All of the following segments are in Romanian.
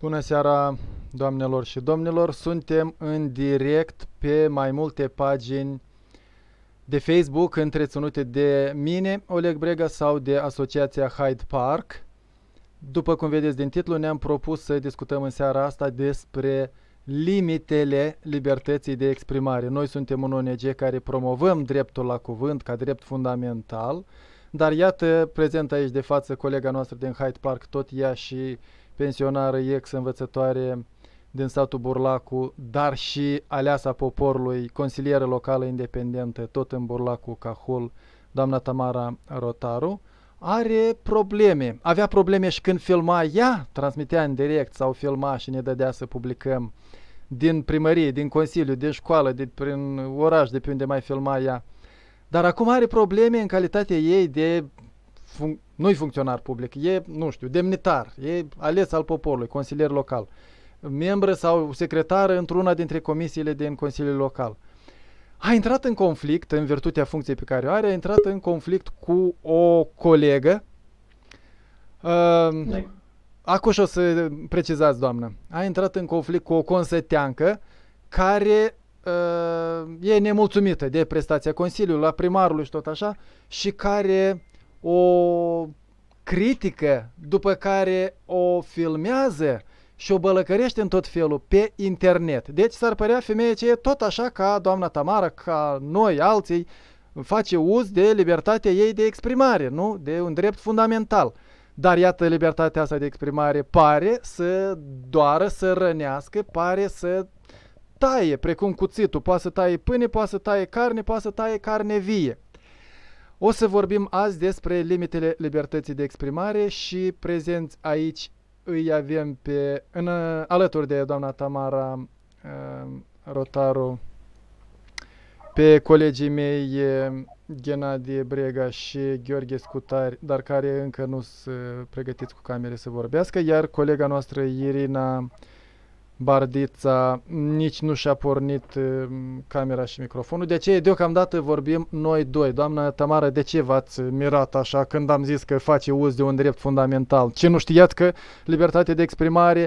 Bună seara, doamnelor și domnilor! Suntem în direct pe mai multe pagini de Facebook întreținute de mine, Oleg Brega, sau de Asociația Hyde Park. După cum vedeți din titlu, ne-am propus să discutăm în seara asta despre limitele libertății de exprimare. Noi suntem un ONG care promovăm dreptul la cuvânt ca drept fundamental, dar iată, prezent aici de față colega noastră din Hyde Park, tot ea și pensionară, ex-învățătoare din satul Burlacu, dar și aleasa poporului, consilieră locală independentă, tot în Burlacu, Cahul, doamna Tamara Rotaru, are probleme. Avea probleme și când filma ea, transmitea în direct sau filma și ne dădea să publicăm din primărie, din consiliu, din școală, prin oraș, de pe unde mai filma ea. Dar acum are probleme în calitatea ei de nu-i funcționar public, e, nu știu, demnitar, e ales al poporului, consilier local, membră sau secretară într-una dintre comisiile din Consiliul Local. A intrat în conflict, în virtutea funcției pe care o are, a intrat în conflict cu o colegă. Acum o să precizați, doamnă. A intrat în conflict cu o consăteancă care e nemulțumită de prestația Consiliului, a primarului și tot așa, și care o critică, după care o filmează și o bălăcărește în tot felul pe internet. Deci s-ar părea femeie ce e tot așa ca doamna Tamara, ca noi alții, face uz de libertatea ei de exprimare, nu? De un drept fundamental. Dar iată, libertatea asta de exprimare pare să doară, să rănească, pare să taie, precum cuțitul, poate să taie pâine, poate să taie carne, poate să taie carne vie. O să vorbim azi despre limitele libertății de exprimare și prezenți aici îi avem alături de doamna Tamara Rotaru pe colegii mei Ghenadie Brega și Gheorghe Scutari, dar care încă nu sunt pregătiți cu camere să vorbească, iar colega noastră Irina Bardița nici nu și-a pornit camera și microfonul. De aceea deocamdată vorbim noi doi. Doamna Tamara, de ce v-ați mirat așa când am zis că face uz de un drept fundamental? Ce nu știați că libertatea de exprimare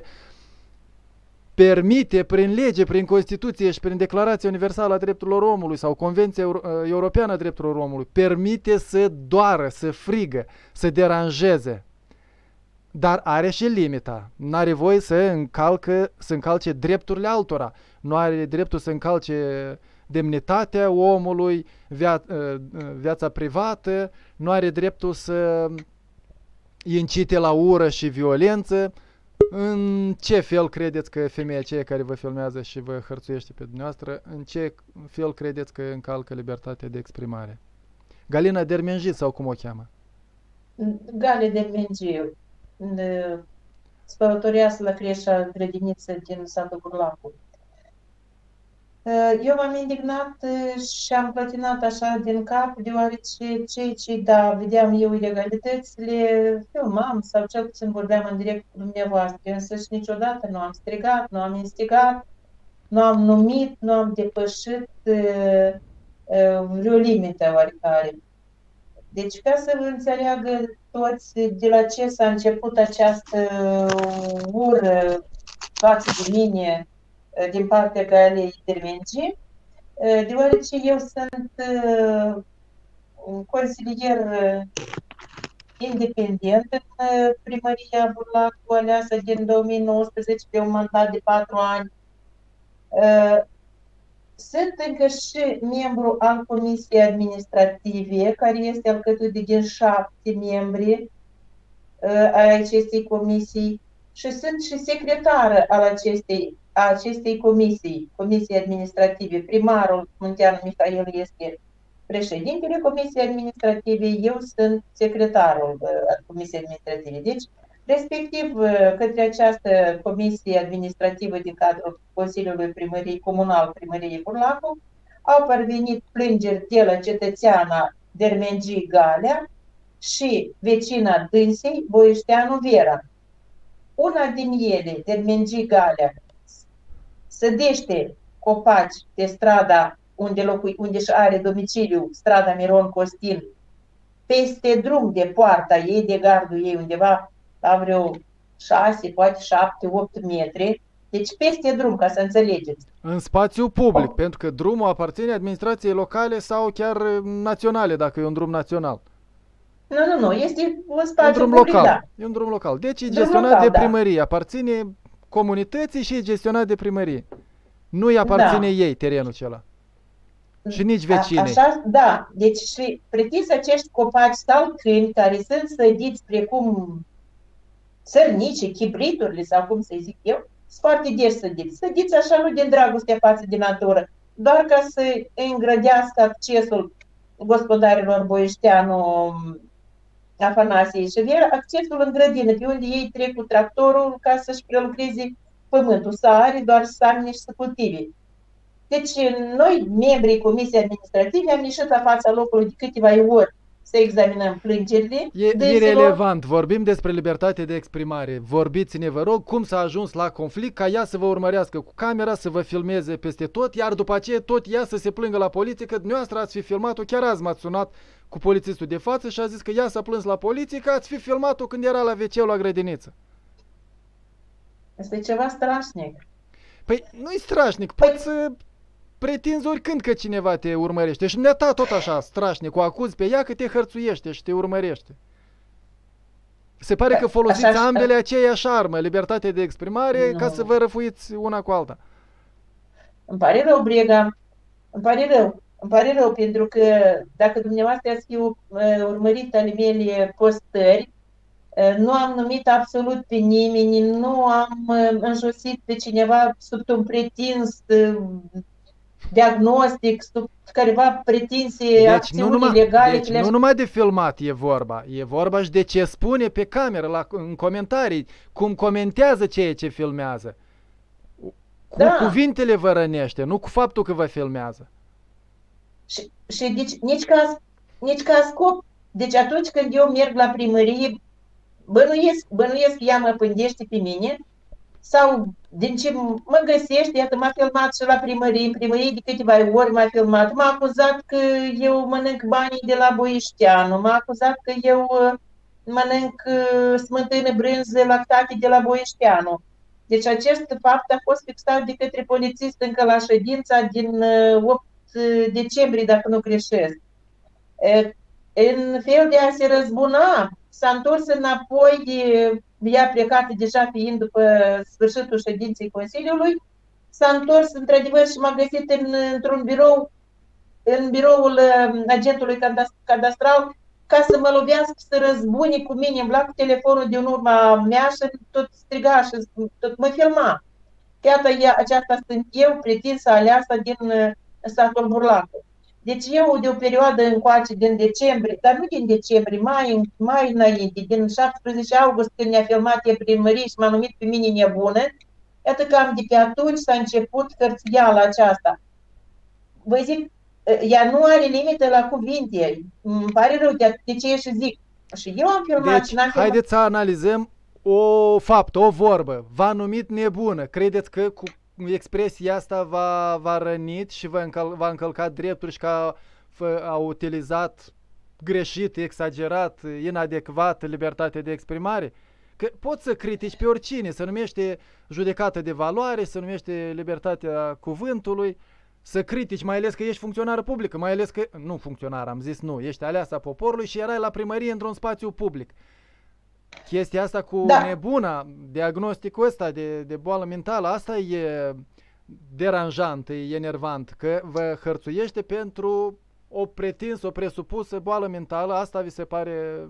permite prin lege, prin Constituție și prin Declarația Universală a Drepturilor Omului sau Convenția Europeană a Drepturilor Omului, permite să doară, să frigă, să deranjeze. Dar are și limita. Nu are voie să încalce drepturile altora. Nu are dreptul să încalce demnitatea omului, viața privată, nu are dreptul să incite la ură și violență. În ce fel credeți că femeia aceea care vă filmează și vă hărțuiește pe dumneavoastră, în ce fel credeți că încalcă libertatea de exprimare? Galina Dermenji sau cum o cheamă? Gali Dermenji, spălătoreasă la creșa grădiniță din satul Burlacu. Eu m-am indignat și am clătinat așa din cap, deoarece cei ce, da, vedeam eu ilegalitățile, filmam sau cel puțin vorbeam în direct cu dumneavoastră, însă și niciodată nu am strigat, nu am instigat, nu am numit, nu am depășit vreo limită oarecare. Deci, ca să vă înțeleagă toți de la ce s-a început această ură față de mine din partea Galei Dermenji, deoarece eu sunt un consilier independent în primăria Burlacu, aleasă din 2019 pe un mandat de 4 ani. Sunt încă și membru al Comisiei Administrative, care este alcătuit din 7 membri ai acestei comisii și sunt și secretară al acestei comisii, Comisiei Administrative. Primarul Munteanu Mihail este președintele Comisiei Administrative, eu sunt secretarul al Comisiei Administrative. Deci, respectiv, către această comisie administrativă din cadrul Consiliului Primăriei Comunal, Primăriei Burlacu, au parvenit plângeri de la cetățeana Dermenji Galea și vecina dânsei, Boieșteanu Vera. Una din ele, Dermenji Galea, sădește copaci de strada unde și are domiciliu, strada Miron Costin, peste drum de poarta ei, de gardul ei, undeva la vreo 6, poate 7, 8 metri, deci peste drum, ca să înțelegeți. În spațiu public, pentru că drumul aparține administrației locale sau chiar naționale, dacă e un drum național. Nu, este un Un spațiu drum public, local. da. E un drum local. Deci e Drum gestionat local, de da. primărie. Aparține comunității și e gestionat de primărie. Nu îi aparține ei terenul acela. Și nici vecinii. Așa, da. Deci și pretis acești copaci sau câini care sunt sădiți precum sărnici, chibriturile sau cum să zic eu, sunt foarte des sădiți. Sădiți așa nu din dragoste față de natură, doar ca să îngrădească accesul gospodarilor Boieșteanu, Afanasie și Vera, accesul în grădină, pe unde ei trec cu tractorul ca să-și prelucreze pământul, să are doar să samine și să cultive. Deci noi, membrii Comisiei Administrative, am ieșit la fața locului de câteva ori să examinăm plângerile. E irelevant. Vorbim despre libertate de exprimare. Vorbiți-ne, vă rog, cum s-a ajuns la conflict, ca ea să vă urmărească cu camera, să vă filmeze peste tot, iar după aceea tot ea să se plângă la poliție că dumneavoastră ați fi filmat-o, chiar azi m-ați sunat cu polițistul de față și a zis că ea s-a plâns la poliție că ați fi filmat-o când era la wc la grădiniță. Asta e ceva strașnic. Păi nu-i strașnic, poți să pretinzi oricând că cineva te urmărește. Și dumneata tot așa, strașnic, o acuzi pe ea că te hărțuiește și te urmărește. Se pare că folosiți ambele aceeași armă, libertatea de exprimare, ca să vă răfuiți una cu alta. Îmi pare rău, Brega, îmi pare rău, pentru că dacă dumneavoastră ați fi urmărit ale mele postări, nu am numit absolut pe nimeni, nu am înjosit pe cineva sub un pretins diagnostic, sub careva pretinse acțiuni ilegale. Deci nu numai de filmat e vorba și de ce spune pe cameră, în comentarii, cum comentează ceea ce filmează. Cu cuvintele vă rănește, nu cu faptul că vă filmează. Și deci, nici ca scop. Deci atunci când eu merg la primărie, bănuiesc că ea mă pândește pe mine, sau din ce mă găsește, iată, m-a filmat și la primărie, în primărie de câteva ori m-a filmat, m-a acuzat că eu mănânc banii de la Boieșteanu, m-a acuzat că eu mănânc smântână, brânză, lactate de la Boieșteanu. Deci acest fapt a fost fixat de către polițist încă la ședința din 8 decembrie, dacă nu greșesc. În fel de a se răzbuna, s-a întors înapoi, ea plecată deja fiind după sfârșitul ședinței Consiliului, s-a întors într-adevăr și m-a găsit într-un birou, în biroul agentului cadastral, ca să mă lovească, să răzbune cu mine, îmi lua cu telefonul din urma mea și tot striga și tot mă filma. Iată, aceasta sunt eu, pretinsă aleasă din satul Burlacu. Deci eu de o perioadă încoace, din decembrie, dar nu din decembrie, mai înainte, din 17 august, când ne-a filmat în primărie și m-a numit pe mine nebună, iată cam de pe atunci s-a început hărțuiala aceasta. Vă zic, ea nu are limită la cuvinte. Îmi pare rău, de ce și zic. Și eu am filmat deci, și n-am filmat. Haideți să analizăm o faptă, o vorbă. V-a numit nebună. Credeți că cu expresia asta v-a rănit și v-a încălcat drepturi și că a utilizat greșit, exagerat, inadecvat libertatea de exprimare? Că poți să critici pe oricine, se numește judecată de valoare, se numește libertatea cuvântului, să critici, mai ales că ești funcționară publică, mai ales că, nu funcționar, am zis nu, ești aleasa poporului și erai la primărie într-un spațiu public. Chestia asta cu nebuna, diagnosticul ăsta de boală mentală, asta e deranjant, e enervant, că vă hărțuiește pentru o pretinsă, o presupusă boală mentală, asta vi se pare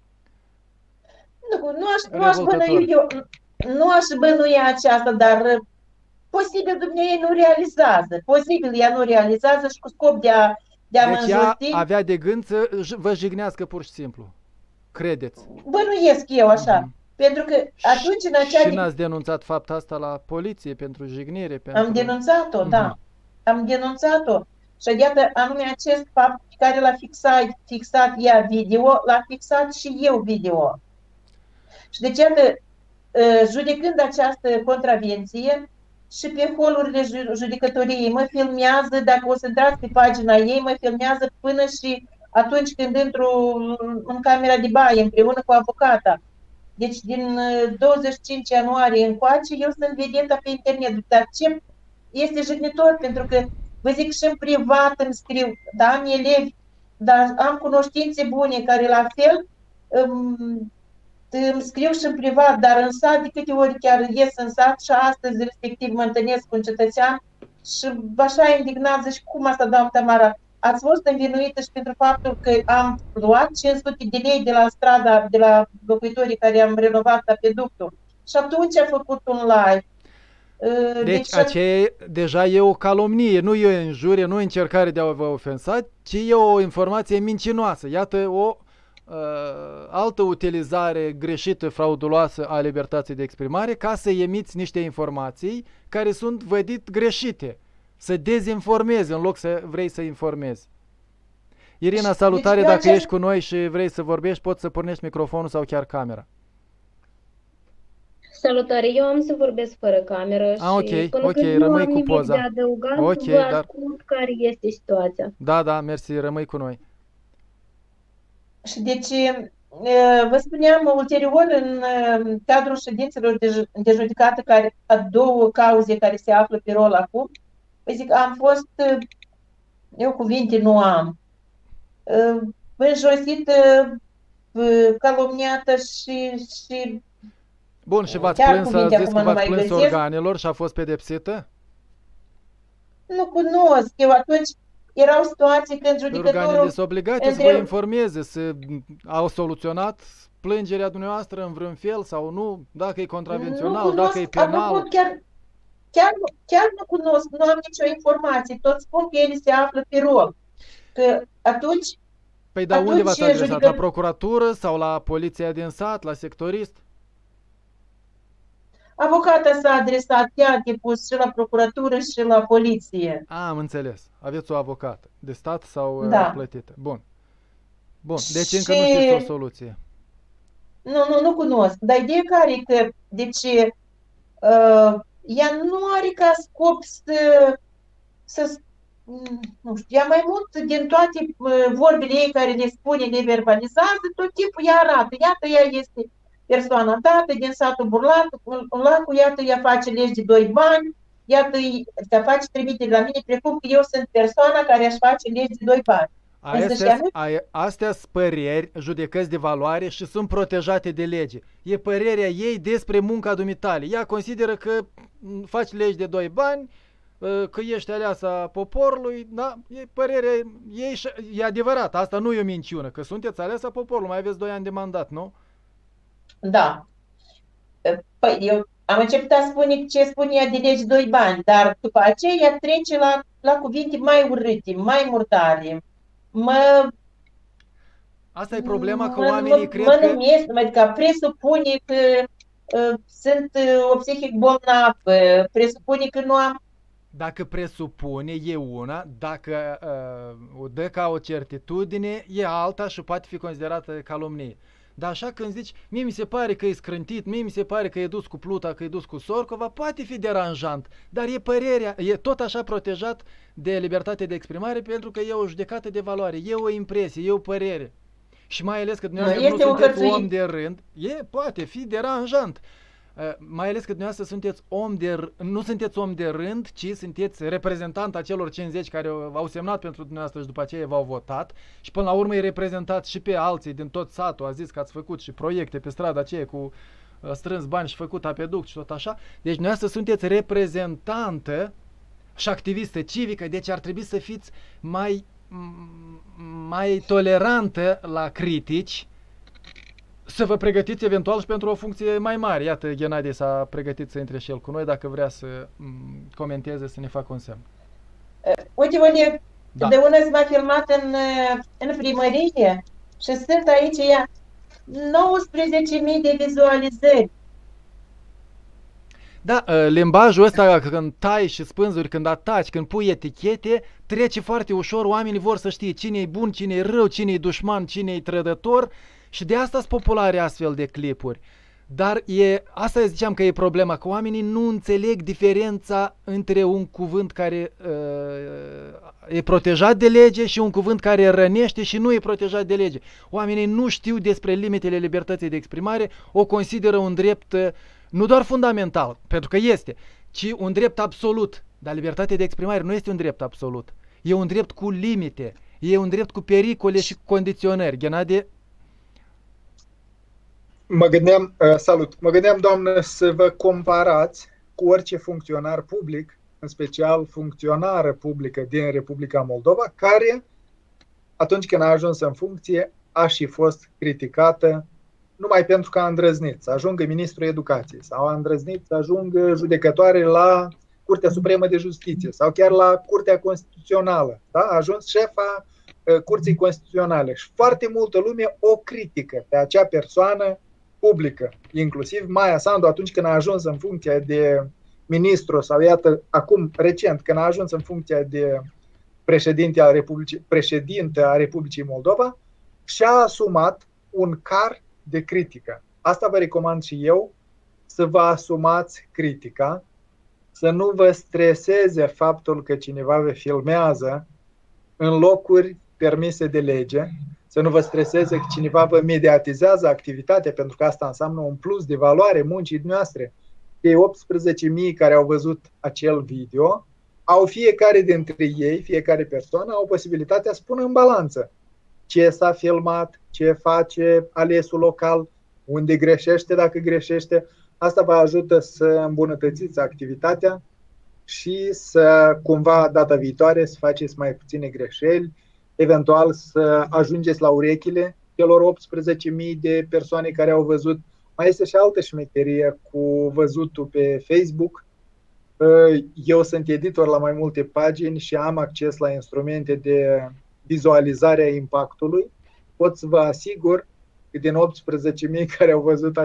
nu aș bănui aceasta, dar posibil dumneavoastră nu realizează. Posibil ea nu realizează și cu scop de a mă înjusti. Deci ea avea de gând să vă jignească pur și simplu. Credeți? Bănuiesc eu așa. Pentru că atunci în acea... Și n-ați denunțat faptul asta la poliție pentru jignire? Am denunțat-o, da. Am denunțat-o. Și iată, anume acest fapt pe care l-a fixat ea video, l-a fixat și eu video. Și deci, iată, judecând această contravenție, și pe holurile judecătoriei mă filmează, dacă o să intrați pe pagina ei, mă filmează până și atunci când intru în camera de baie împreună cu avocata. Deci din 25 ianuarie încoace, eu sunt vedetă pe internet. Dar ce este jignitor, pentru că, vă zic, și în privat îmi scriu, da, am elevi, dar am cunoștințe bune care la fel îmi scriu și în privat, dar în sat de câte ori chiar ies în sat și astăzi respectiv mă întâlnesc cu un cetățean și așa indignat, zici, cum asta, doamnă Tamara, ați fost învinuită și pentru faptul că am luat 500 de lei de la strada, de la locuitorii care am renovat apeductul. Și atunci a făcut un live. Deci aceea deja e o calomnie, nu e o injurie, nu e încercare de a vă ofensa, ci e o informație mincinoasă. Iată o altă utilizare greșită, frauduloasă a libertății de exprimare ca să emiți niște informații care sunt vădit greșite. Să dezinformezi în loc să vrei să informezi. Irina, salutare, deci, dacă ești cu noi și vrei să vorbești, poți să pornești microfonul sau chiar camera. Salutare, eu am să vorbesc fără cameră și până când nu am nimic de adăugat, vă ascult care este situația. Da, mersi, rămâi cu noi. Și deci, vă spuneam ulterior, în cadrul ședințelor de judecată, care a două cauze care se află pe rol acum, vă zic, am fost, eu cuvinte nu am, înjosită, calomniată și bun, și v-ați plâns, a zis că v-ați plâns organelor și a fost pedepsită? Nu cunosc, eu atunci erau situații când judecătorul... Organele sunt obligate să vă informeze, au soluționat plângerea dumneavoastră în vreun fel sau nu, dacă e contravențional, dacă e penal. Chiar nu cunosc, nu am nicio informație, tot spun că ele se află pe rol. Că atunci... Păi dar unde v-ați adresat? La procuratură sau la poliția din sat, la sectorist? Avocata s-a adresat, ea a depus și la procuratură și la poliție. Am înțeles. Aveți o avocată de stat sau plătită. Bun. Deci încă nu știți o soluție. Nu cunosc. Dar ideea care e că, deci, ea nu are ca scop să nu știu, ea mai mult din toate vorbele ei care le spune, le verbalizează, tot timpul ea arată. Iată, ea este persoana dată din satul Burlacul, iată, ea face legi de 2 bani, iată, ea face trimitere la mine, precum că eu sunt persoana care aș face legi de 2 bani. Astea sunt păreri, judecăți de valoare și sunt protejate de lege. E părerea ei despre munca dumitale. Ea consideră că faci legi de 2 bani, că ești aleasa poporului, da? E părerea ei și e adevărat, asta nu e o minciună, că sunteți aleasa poporului, mai aveți 2 ani de mandat, nu? Da. Păi eu am început a spune ce spune ea de legi 2 bani, dar după aceea trece la cuvinte mai urâte, mai murdare. Asta e problema, că oamenii cred că... numesc, adică presupune că sunt o psihic bolnavă, presupune că nu am... Dacă presupune e una, dacă o dă ca o certitudine e alta și poate fi considerată calomnie. Dar așa când zici, mie mi se pare că e scrântit, mie mi se pare că e dus cu Pluta, că e dus cu Sorcova, poate fi deranjant, dar e părerea, e tot așa protejat de libertate de exprimare pentru că e o judecată de valoare, e o impresie, e o părere. Și mai ales că dumneavoastră nu sunteți om de rând, poate fi deranjant. Mai ales că dumneavoastră sunteți nu sunteți om de rând, ci sunteți reprezentant a celor 50 care au semnat pentru dumneavoastră și după aceea v-au votat și până la urmă îi reprezentați și pe alții din tot satul. A zis că ați făcut și proiecte pe strada aceea cu strâns bani și făcut apeduct și tot așa. Deci dumneavoastră sunteți reprezentantă și activistă civică, deci ar trebui să fiți mai tolerantă la critici, să vă pregătiți eventual și pentru o funcție mai mare. Iată, Ghenadie s-a pregătit să intre și el cu noi, dacă vrea să comenteze, să ne facă un semn. Uite, Oleg, de una s-a filmat în primărie și sunt aici 19.000 de vizualizări. Da, limbajul ăsta, când tai și spânzuri, când ataci, când pui etichete, trece foarte ușor, oamenii vor să știe cine e bun, cine e rău, cine e dușman, cine e trădător. Și de asta sunt populare astfel de clipuri. Dar asta ziceam că e problema, că oamenii nu înțeleg diferența între un cuvânt care e protejat de lege și un cuvânt care rănește și nu e protejat de lege. Oamenii nu știu despre limitele libertății de exprimare, o consideră un drept nu doar fundamental, pentru că este, ci un drept absolut. Dar libertatea de exprimare nu este un drept absolut. E un drept cu limite, e un drept cu pericole și condiționări. Ghenadie? Mă gândeam, doamnă, să vă comparați cu orice funcționar public, în special funcționară publică din Republica Moldova, care, atunci când a ajuns în funcție, a și fost criticată numai pentru că a îndrăznit să ajungă ministrul educației sau a îndrăznit să ajungă judecătoare la Curtea Supremă de Justiție sau chiar la Curtea Constituțională. Da? A ajuns șefa Curții Constituționale și foarte multă lume o critică pe acea persoană publică, inclusiv Maia Sandu atunci când a ajuns în funcția de ministru sau iată acum recent când a ajuns în funcția de președinte a Republicii Moldova și-a asumat un car de critică. Asta vă recomand și eu, să vă asumați critica, să nu vă streseze faptul că cineva vă filmează în locuri permise de lege, să nu vă streseze că cineva vă mediatizează activitatea, pentru că asta înseamnă un plus de valoare muncii noastre. Cei 18.000 care au văzut acel video, au fiecare dintre ei, fiecare persoană, au posibilitatea să pună în balanță ce s-a filmat, ce face alesul local, unde greșește, dacă greșește. Asta vă ajută să îmbunătățiți activitatea și să cumva data viitoare să faceți mai puține greșeli, eventual să ajungeți la urechile celor 18.000 de persoane care au văzut. Mai este și altă șmecherie cu văzutul pe Facebook. Eu sunt editor la mai multe pagini și am acces la instrumente de vizualizare a impactului. Pot să vă asigur că din 18.000 care au văzut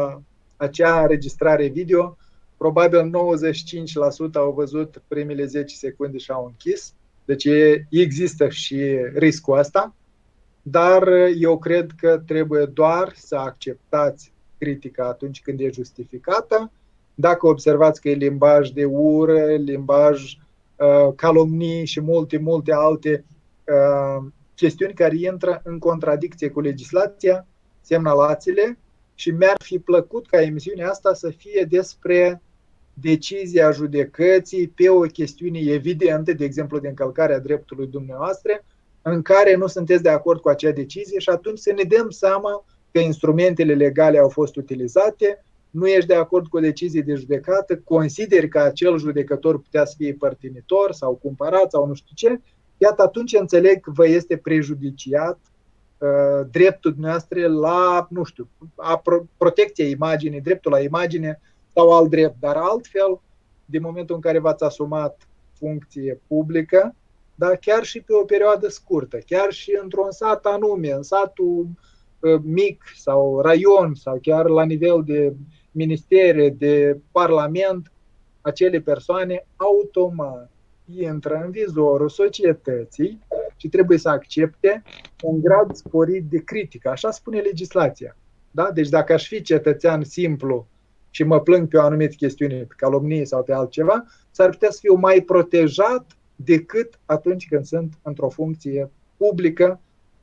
acea înregistrare video, probabil 95% au văzut primele 10 secunde și au închis. Deci există și riscul ăsta, dar eu cred că trebuie doar să acceptați critica atunci când e justificată. Dacă observați că e limbaj de ură, limbaj calomnii și multe alte chestiuni care intră în contradicție cu legislația, semnalați-le și mi-ar fi plăcut ca emisiunea asta să fie despre decizia judecății pe o chestiune evidentă, de exemplu de încălcarea dreptului dumneavoastră, în care nu sunteți de acord cu acea decizie și atunci să ne dăm seama că instrumentele legale au fost utilizate, nu ești de acord cu o decizie de judecată, consideri că acel judecător putea să fie părtinitor sau cumpărat sau nu știu ce, iată atunci înțeleg că vă este prejudiciat dreptul dumneavoastră la, nu știu, protecția imaginii, dreptul la imagine sau alt drept, dar altfel, din momentul în care v-ați asumat funcție publică, dar chiar și pe o perioadă scurtă, chiar și într-un sat anume, în satul mic sau raion sau chiar la nivel de ministere, de parlament, acele persoane automat intră în vizorul societății și trebuie să accepte un grad sporit de critică. Așa spune legislația. Da? Deci dacă aș fi cetățean simplu și mă plâng pe o anumită chestiune, pe calomnie sau pe altceva, s-ar putea să fiu mai protejat decât atunci când sunt într-o funcție publică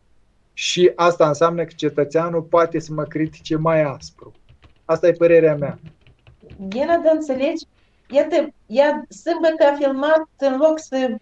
și asta înseamnă că cetățeanul poate să mă critique mai aspru. Asta e părerea mea. Ghena, de înțelegi? Iată, ea sâmbătă a filmat în loc să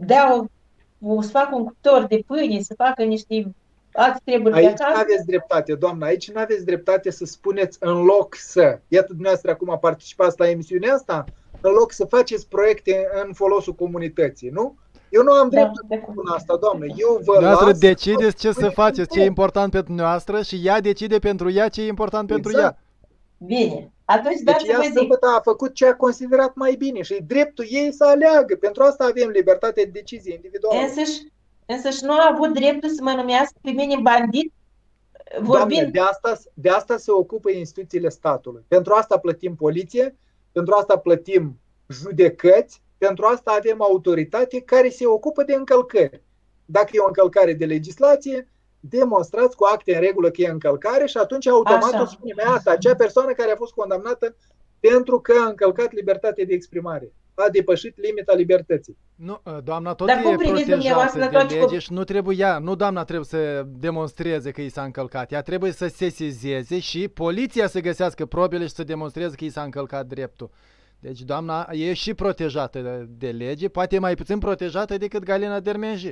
să facă un cuptor de pâine, să facă niște alte treburi de acasă. Aici nu aveți dreptate, doamnă, aici nu aveți dreptate să spuneți în loc să. Iată, dumneavoastră acum participați la emisiunea asta, în loc să faceți proiecte în folosul comunității, nu? Eu nu am dreptul să spun asta, doamnă. Eu vă las... decideți ce să faceți, ce e important pentru noastră și ea decide pentru ea ce e important pentru ea. Bine. Atunci, deci ea sâmbătă a făcut ce a considerat mai bine și dreptul ei să aleagă. Pentru asta avem libertate de decizie individuală. Însăși nu a avut dreptul să mă numească pe mine bandit? Doamne, de asta se ocupă instituțiile statului. Pentru asta plătim poliție, pentru asta plătim judecăți, pentru asta avem autoritate care se ocupă de încălcări. Dacă e o încălcare de legislație, demonstrați cu acte în regulă că e încălcare și atunci automat o spune asta, acea persoană care a fost condamnată pentru că a încălcat libertatea de exprimare, a depășit limita libertății. Nu, doamna tot e protejată de lege și nu trebuie nu doamna trebuie să demonstreze că i s-a încălcat, ea trebuie să se sesizeze și poliția să găsească probele și să demonstreze că i s-a încălcat dreptul. Deci doamna e și protejată de lege, poate mai puțin protejată decât Galina Dermenji.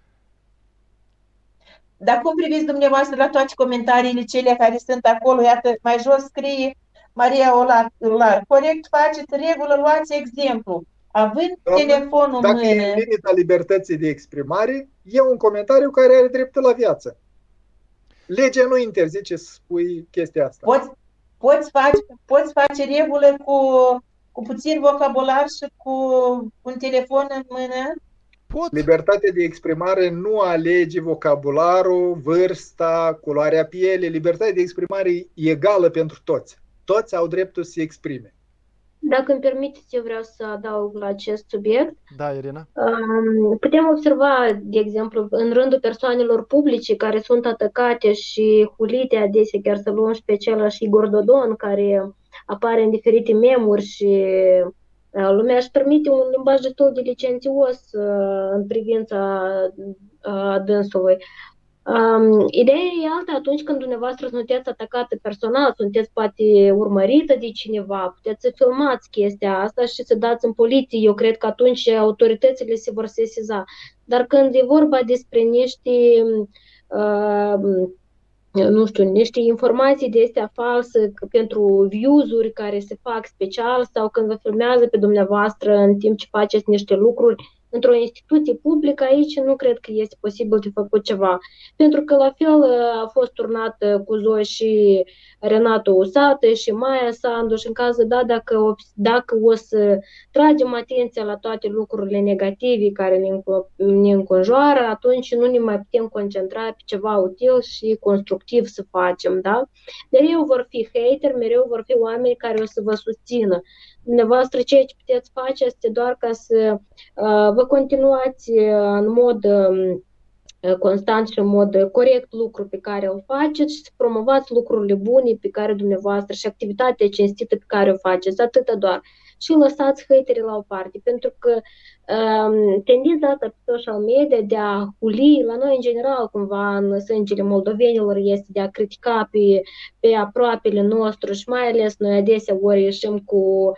Dar cum priviți dumneavoastră la toate comentariile cele care sunt acolo? Iată, mai jos scrie Maria Olar. Corect faceți, regulă, luați exemplu. Având telefonul în mână... Dacă e în limita libertății de exprimare, e un comentariu care are dreptul la viață. Legea nu interzice să spui chestia asta. Poți face regulă cu puțin vocabular și cu un telefon în mână? Libertatea de exprimare nu alege vocabularul, vârsta, culoarea pielii. Libertatea de exprimare e egală pentru toți. Toți au dreptul să se exprime. Dacă îmi permiteți, eu vreau să adaug la acest subiect. Da, Irina. Putem observa, de exemplu, în rândul persoanelor publice care sunt atacate și hulite adesea, chiar să luăm și pe același Igor Dodon, care apare în diferite memuri și lumea își permite un limbaj destul de licențios în privința dânsului. Ideea e alta atunci când dumneavoastră sunteți atacată personal, sunteți poate urmărită de cineva, puteți să filmați chestia asta și să dați în poliție. Eu cred că atunci autoritățile se vor sesiza. Dar când e vorba despre niște informații de astea false pentru views-uri care se fac special sau când vă filmează pe dumneavoastră în timp ce faceți niște lucruri într-o instituție publică, aici nu cred că este posibil de făcut ceva. Pentru că la fel a fost turnat cu Zoe și Renato Usate și Maia Sandu și în cazul dacă o să tragem atenția la toate lucrurile negative care ne înconjoară, atunci nu ne mai putem concentra pe ceva util și constructiv să facem, da? Mereu vor fi hateri, mereu vor fi oameni care o să vă susțină. Dumneavoastră ceea ce puteți face este doar ca să vă continuați în mod constant și în mod corect lucrul pe care îl faceți și să promovați lucrurile bune pe care dumneavoastră și activitatea cinstită pe care o faceți, atâta doar. Și lăsați haterii la o parte, pentru că tendința asta pe social media de a huli, la noi în general cumva în sângele moldovenilor este de a critica pe aproapele nostru și mai ales noi adesea ori ieșim cu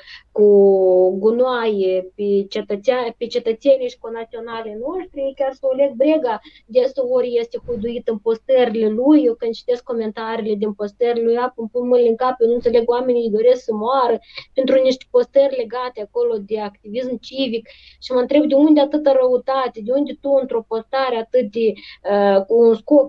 gunoaie pe cetățenii și conaționale noștri, chiar și Oleg Brega deseori este huiduit în postările lui. Eu când citesc comentariile din postările lui, pun mâinile în cap, eu nu înțeleg, oamenii doresc să moară pentru niște postări legate acolo de activism civic și mă întreb de unde atâta răutate, de unde tu într-o postare atât de cu un scop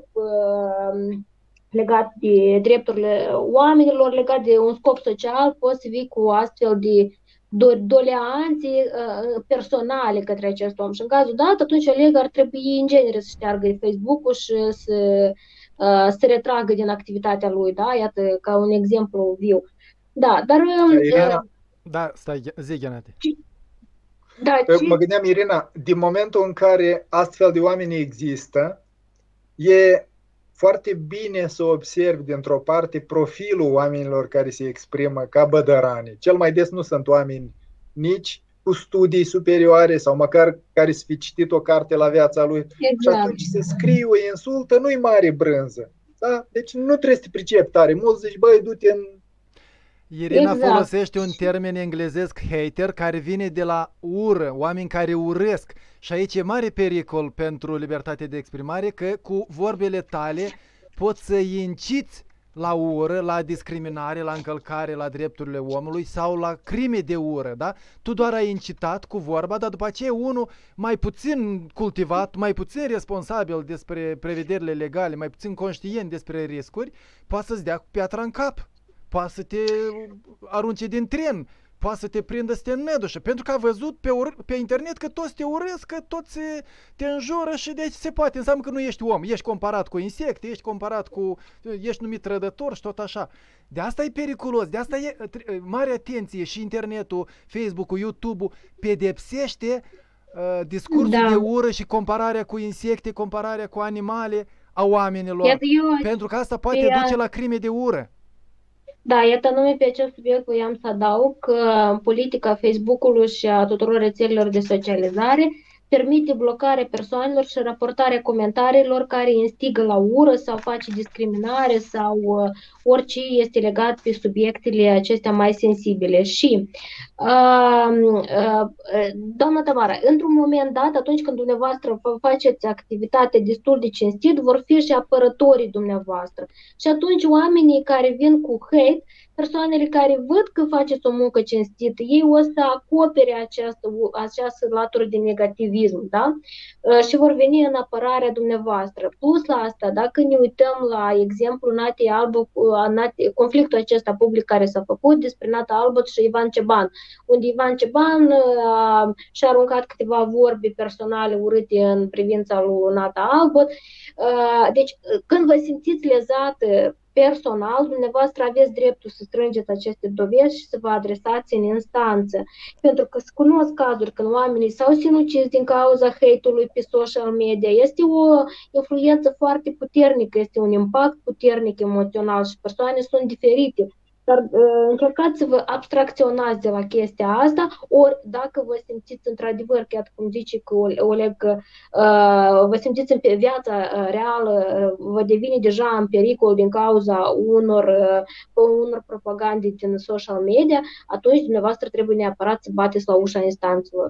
legat de drepturile oamenilor, legat de un scop social, poți să vii cu astfel de doleanțe personale către acest om. Și în cazul dat, atunci Oleg ar trebui în genere să șteargă Facebook-ul și să retragă din activitatea lui, da? Iată, ca un exemplu viu. Da, dar... Da, stai, zi, Ghenate. Da, mă gândeam, Irina, din momentul în care astfel de oameni există, e foarte bine să observi dintr-o parte profilul oamenilor care se exprimă ca bădărani. Cel mai des nu sunt oameni nici cu studii superioare sau măcar care să fi citit o carte la viața lui. Exact. Și atunci să scrii o insultă nu-i mare brânză. Da? Deci nu trebuie să te pricepi tare. Mulți zici, băi, du-te în... Irina folosește un termen englezesc, hater, care vine de la ură, oameni care urăsc. Și aici e mare pericol pentru libertatea de exprimare, că cu vorbele tale poți să inciți la ură, la discriminare, la încălcare la drepturile omului sau la crime de ură, da? Tu doar ai incitat cu vorba, dar după aceea unul mai puțin cultivat, mai puțin responsabil despre prevederile legale, mai puțin conștient despre riscuri, poate să-ți dea cu piatra în cap. Poate să te arunce din tren, poate să te prindă să te înnădușă, pentru că a văzut pe internet că toți te urăsc, că toți te înjură și deci se poate. Înseamnă că nu ești om, ești comparat cu insecte, ești numit trădător și tot așa. De asta e periculos, de asta e mare atenție și internetul, Facebook-ul, YouTube-ul pedepsește discursul de ură și compararea cu insecte, compararea cu animale. a oamenilor, Iată, pentru că asta poate duce la crime de ură. Da, iată, nume pe acest subiect voiam să adaug că politica Facebook-ului și a tuturor rețelelor de socializare permite blocarea persoanelor și raportarea comentariilor care instigă la ură sau face discriminare sau orice este legat pe subiectele acestea mai sensibile. Și, doamna Tamara, într-un moment dat, atunci când dumneavoastră faceți activitate destul de cinstit, vor fi și apărătorii dumneavoastră. Și atunci oamenii care vin cu hate, persoanele care văd că faceți o muncă cinstită, ei o să acopere această latură de negativism, da? Și vor veni în apărarea dumneavoastră. Plus la asta, dacă ne uităm la exemplu Natei Albă, conflictul acesta public care s-a făcut despre Nata Albăt și Ivan Ceban, unde Ivan Ceban și-a aruncat câteva vorbe personale urâte în privința lui Nata Albăt. Deci, când vă simțiți lezată personal, dumneavoastră aveți dreptul să strângeți aceste dovezi și să vă adresați în instanță. Pentru că se cunosc cazuri când oamenii s-au sinucis din cauza hate-ului pe social media. Este o influență foarte puternică, este un impact puternic emoțional și persoane sunt diferite. Dar încercați să vă abstracționați de la chestia asta, ori dacă vă simțiți într-adevăr, chiar cum zice că Oleg, vă simțiți în viața reală, vă devine deja în pericol din cauza unor propagande din social media, atunci dumneavoastră trebuie neapărat să bateți la ușa instanțelor.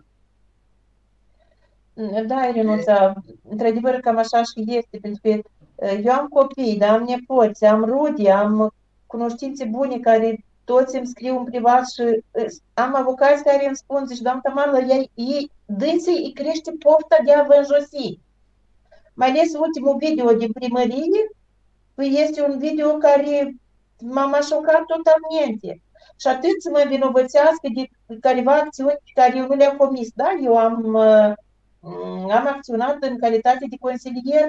Da, Irinuța, într-adevăr cam așa și este, pentru că eu am copii, da, am nepoți, am rude, am cunoștințe bune care toți îmi scriu în privat și am avocați care îmi spun, zici, doamna Tamara, dânsii îi crește pofta de a vă înjosi. Mai ales ultimul video din primărie, este un video care m-a șocat totalmente. Și atât să mă învinovățească de careva acțiuni pe care eu nu le-am comis. Da, eu am acționat în calitate de consilier,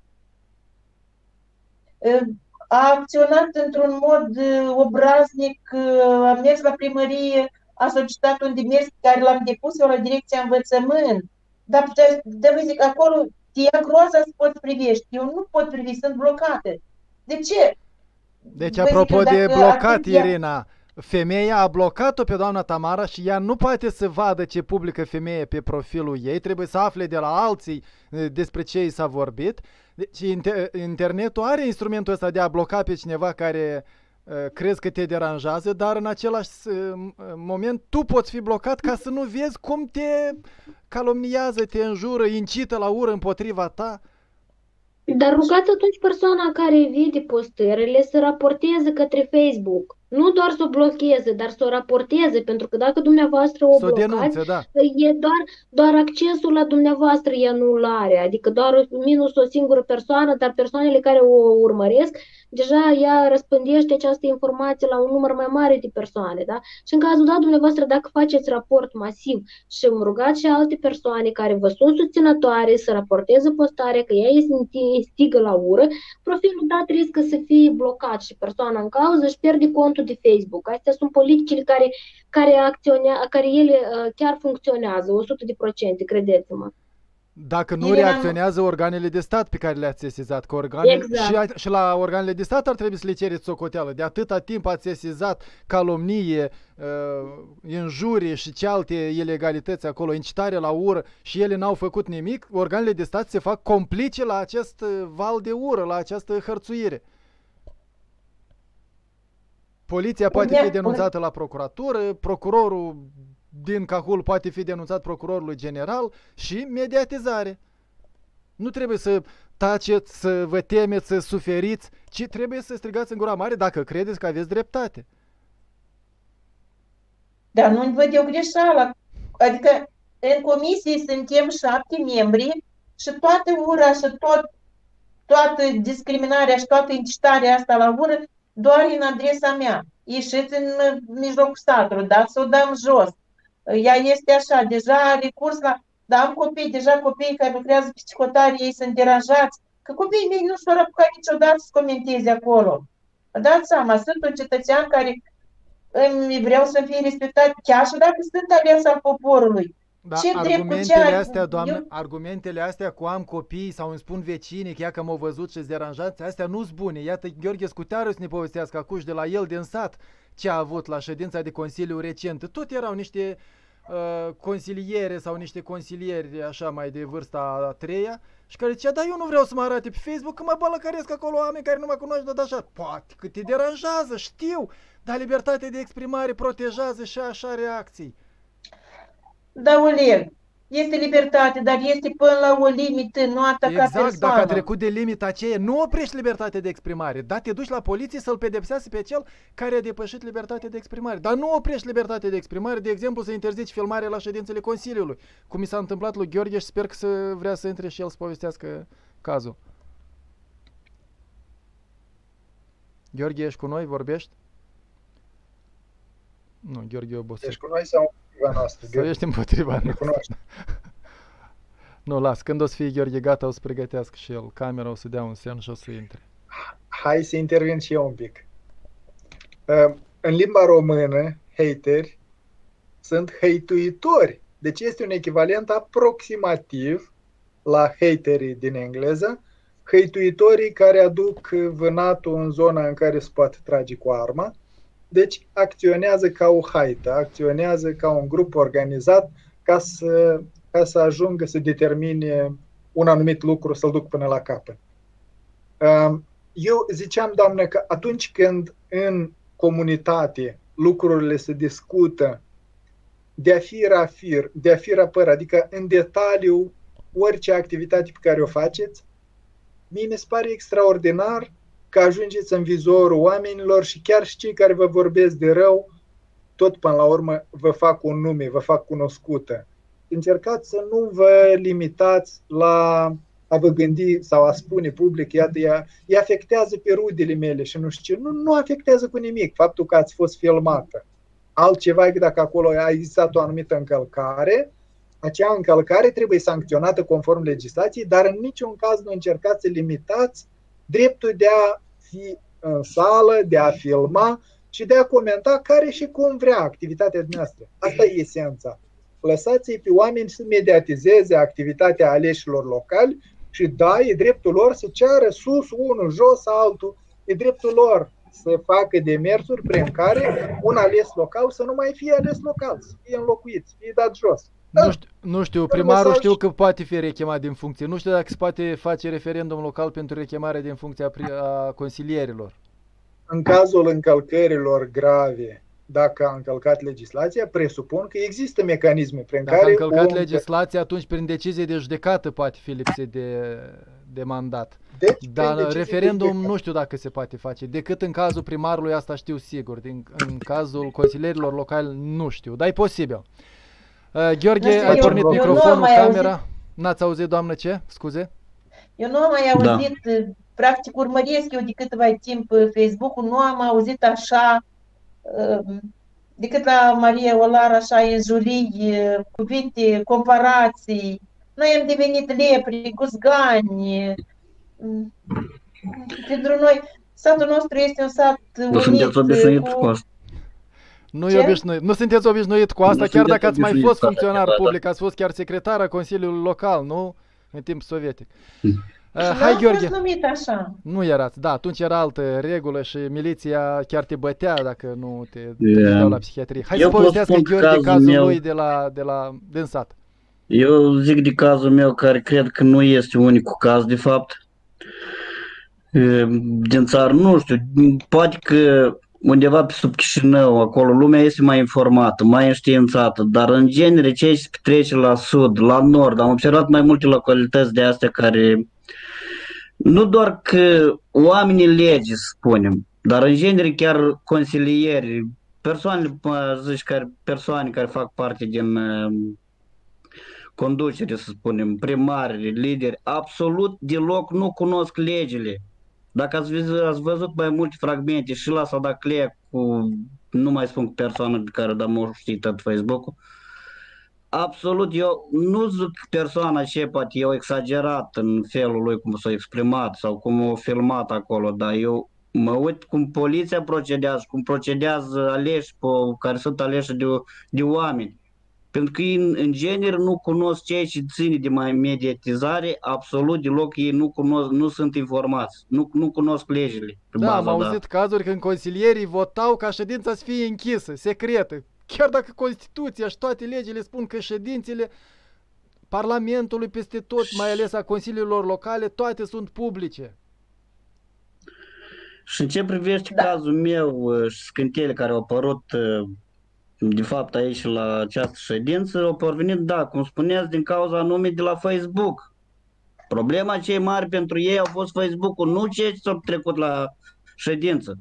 a acționat într-un mod obraznic, am mers la primărie, a solicitat un demers pe care l-am depus eu la direcția învățământ. Dar vă zic, acolo tia groaza să poți privești. Eu nu pot privi, sunt blocată. De ce? Deci, apropo de blocat, Irina, femeia a blocat-o pe doamna Tamara și ea nu poate să vadă ce publică femeie pe profilul ei, trebuie să afle de la alții despre ce i s-a vorbit. Deci internetul are instrumentul ăsta de a bloca pe cineva care crezi că te deranjează, dar în același moment tu poți fi blocat ca să nu vezi cum te calomniază, te înjură, incită la ură împotriva ta. Dar rugați atunci persoana care vede postările să raporteze către Facebook. Nu doar să o blocheze, dar să o raporteze, pentru că dacă dumneavoastră o blocați, denunțe, da. E doar accesul la dumneavoastră ea nu-l are, adică doar minus o singură persoană, dar persoanele care o urmăresc, deja ea răspândește această informație la un număr mai mare de persoane, da? Și în cazul dat, dumneavoastră, dacă faceți raport masiv și îmi rugați și alte persoane care vă sunt susținătoare să raporteze postarea, că ea instigă la ură, profilul dat riscă să fie blocat și persoana în cauză își pierde contul de Facebook. Astea sunt politicile care ele chiar funcționează, 100%, credeți-mă. Dacă nu reacționează organele de stat pe care le-ați sesizat, că exact. și la organele de stat ar trebui să le cereți socoteală. De atâta timp ați sesizat calomnie, injurie și ce alte ilegalități acolo, incitare la ură și ele n-au făcut nimic, organele de stat se fac complice la acest val de ură, la această hărțuire. Poliția poate fi denunțată la procuratură, procurorul din Cahul poate fi denunțat procurorului general și mediatizare. Nu trebuie să taceți, să vă temeți, să suferiți, ci trebuie să strigați în gura mare dacă credeți că aveți dreptate. Dar nu văd eu greșeala. Adică în comisie suntem 7 membri și toată ura și toată discriminarea și toată incitarea asta la ură doar în adresa mea. Ieșiți în mijlocul statului, da? Să o dăm jos. Ea este așa, deja recurs la... Dar am copii, deja copiii care lucrează pe psihotare, ei sunt deranjați. Că copiii mei nu s-au apucat niciodată să comenteze acolo. Dați seama, sunt un cetățean care vreau să fie respectat chiar și dacă sunt ales al poporului. Da, Ce drept cu argumentele ce astea, doamnă, eu, argumentele astea cu am copii sau îmi spun vecinii că ea că m-au văzut și-s deranjați, astea nu-s bune. Iată, Gheorghe Scutearu să ne povestească acuși de la el din sat ce a avut la ședința de consiliu recentă. Tot erau niște consiliere sau niște consilieri așa mai de vârsta a treia și care zicea, da, eu nu vreau să mă arate pe Facebook că mă bălăcăresc acolo oameni care nu mă cunoști, dar așa, poate că te deranjează, știu, dar libertatea de exprimare protejează și așa reacții. da, Oleg, este libertate, dar este până la o limită, nu ataca Exact, dacă a persoana. trecut de limita aceea, nu oprești libertatea de exprimare, dar te duci la poliție să-l pedepsească pe cel care a depășit libertatea de exprimare. Dar nu oprești libertatea de exprimare, de exemplu, să interzici filmarea la ședințele Consiliului, cum mi s-a întâmplat lui Gheorghe și sper că vrea să intre și el să povestească cazul. Gheorghe, ești cu noi? Vorbești? Nu, Gheorghe e obosit. Ești cu noi sau împotriva noastră? Sau ești împotriva Ne cunoști. Nu, las, când o să fie Gheorghe gata, o să pregătească și el camera, o să dea un semn și o să intre. Hai să intervin și eu un pic. În limba română, hateri sunt hate-uitori. Deci este un echivalent aproximativ la haterii din engleză, hate-uitorii care aduc vânatul în zona în care se poate trage cu arma. Deci acționează ca o haită, acționează ca un grup organizat ca să ajungă să determine un anumit lucru, să-l duc până la capăt. Eu ziceam, doamnă, că atunci când în comunitate lucrurile se discută de a fi rapăr, adică în detaliu orice activitate pe care o faceți, mie mi se pare extraordinar că ajungeți în vizorul oamenilor și chiar și cei care vă vorbesc de rău, tot până la urmă vă fac un nume, vă fac cunoscută. Încercați să nu vă limitați la a vă gândi sau a spune public, iată, ea afectează pe rudele mele și nu știu ce. Nu afectează cu nimic faptul că ați fost filmată. Altceva e că dacă acolo a existat o anumită încălcare, acea încălcare trebuie sancționată conform legislației, dar în niciun caz nu încercați să limitați dreptul de a fi în sală, de a filma și de a comenta care și cum vrea activitatea noastră. Asta e esența. Lăsați-i pe oameni să mediatizeze activitatea aleșilor locali și da, e dreptul lor să ceară sus unul, jos altul. E dreptul lor să facă demersuri prin care un ales local să nu mai fie ales local, să fie înlocuit, să fie dat jos. Nu știu, primarul știu că poate fi rechemat din funcție. Nu știu dacă se poate face referendum local pentru rechemarea din funcția a consilierilor. În cazul încălcărilor grave, dacă a încălcat legislația, presupun că există mecanisme prin Dacă care... a încălcat legislația, atunci prin decizie de judecată poate fi lipsit de mandat. Deci, dar referendum nu știu dacă se poate face. Decât în cazul primarului, asta știu sigur. În cazul consilierilor locali nu știu, dar e posibil. Gheorghe, ai pornit microfonul, camera. N-ați auzit, doamnă, ce? Scuze? Eu nu am mai auzit, practic urmăresc eu de câteva timp Facebook-ul, nu am auzit așa, decât la Maria Olar, așa, înjurii, cuvinte, comparații. Noi am devenit lepri, guzgani. Pentru noi, satul nostru este un sat unit. Nu sunteți obișnuit cu asta. Nu sunteți obișnuit cu asta, chiar dacă ați mai fost funcționar public, ați fost chiar secretar a Consiliului Local, nu? În timp sovietic. Hai, Gheorghe. Fost numit așa. Nu erați, da, atunci era altă regulă și miliția chiar te bătea dacă nu te duceau la psihiatrie. Hai să povestească Gheorghe cazul lui din sat. Eu zic de cazul meu, care cred că nu este unicul caz, de fapt. Din țară, nu știu, poate că undeva pe sub Chișinău, acolo lumea este mai informată, mai înștiințată, dar în genere ceea ce se petrece la sud, la nord, am observat mai multe localități de astea care, nu doar că oamenii legi, să spunem, dar în genere chiar consilieri, persoane care fac parte din conducere, să spunem, primari, lideri, absolut deloc nu cunosc legile. Dacă ați văzut mai multe fragmente și la Sadaclea cu, nu mai spun cu persoana pe care am știut tot Facebook-ul, absolut, eu nu zic persoana ce poate eu exagerat în felul lui cum s-a exprimat sau cum a filmat acolo, dar eu mă uit cum poliția procedează, cum procedează aleși care sunt aleși de oameni. Pentru că ei, în genere, nu cunosc ceea ce ține de mai mediatizare, absolut deloc ei nu cunosc, nu sunt informați, nu cunosc legile. Pe Da, am baza, auzit cazuri când consilierii votau ca ședința să fie închisă, secretă. Chiar dacă Constituția și toate legile spun că ședințele Parlamentului peste tot, mai ales a consiliilor locale, toate sunt publice. Și în ce privește cazul meu și scântele care au apărut de fapt aici la această ședință, au porvenit, da, cum spuneați, din cauza anume de la Facebook. Problema cei mari pentru ei au fost Facebook-ul, nu ceea ce s-a trecut la ședință.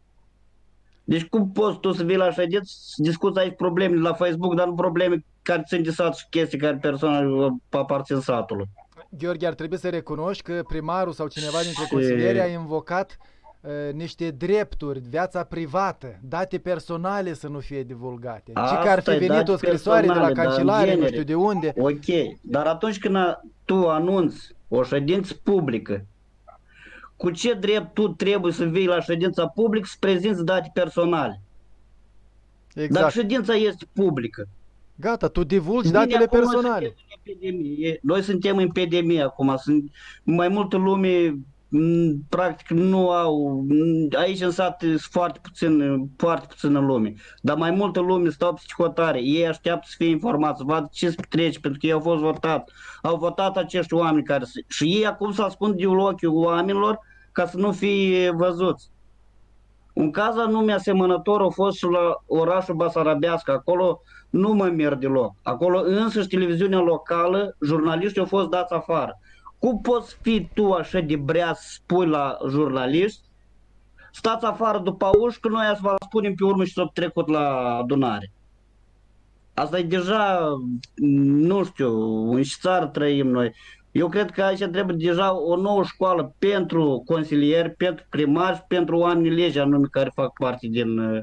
Deci cum poți tu să vii la ședință să discuți aici probleme la Facebook, dar nu probleme care țin de sat și chestii care persoana aparțin satului. Gheorghe, ar trebui să recunoști că primarul sau cineva dintre consilieri a invocat niște drepturi, viața privată, date personale să nu fie divulgate. Și că ar fi venit o scrisoare de la cancelare, nu știu de unde. Ok, dar atunci când tu anunți o ședință publică, cu ce drept tu trebuie să vii la ședința publică să prezinți date personale? Exact. Dar ședința este publică. Gata, tu divulgi datele personale. Noi suntem în epidemie acum, sunt mai multă lume practic nu au, aici în sat sunt foarte puțină lume, dar mai multă lume stau pe psihotare, ei așteaptă să fie informați, să vadă ce se petrece, pentru că ei au votat acești oameni și ei acum se ascund de ochii oamenilor ca să nu fie văzuți. Un caz anume asemănător a fost și la orașul Basarabească, acolo nu mă merg deloc, acolo însăși televiziunea locală, jurnaliștii au fost dați afară. Cum poți fi tu așa de brea să spui la jurnaliști, stați afară după uși, că noi să vă spunem pe urmă și s-o trecut la adunare. Asta e deja, nu știu, în ce țară trăim noi. Eu cred că aici trebuie deja o nouă școală pentru consilieri, pentru primari și pentru oamenii legi anume care fac parte din...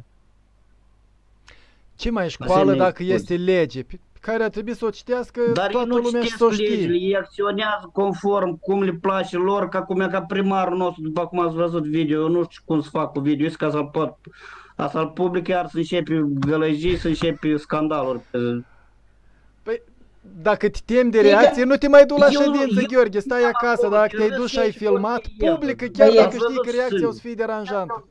Ce mai școală dacă este lege? Care ar trebui să o citească dar toată lumea și să o știe. Legile, ei acționează conform cum le place lor, ca primarul nostru, după cum ați văzut video, eu nu știu cum să fac cu video, ca să-l pot, să-l public, iar să începe gălăjii, să începe scandaluri. Păi, dacă te temi de reacție, nu te mai du la ședință, Gheorghe, stai acasă, dacă te-ai dus și ai filmat, publică, chiar dacă știi că reacția o să fie deranjantă.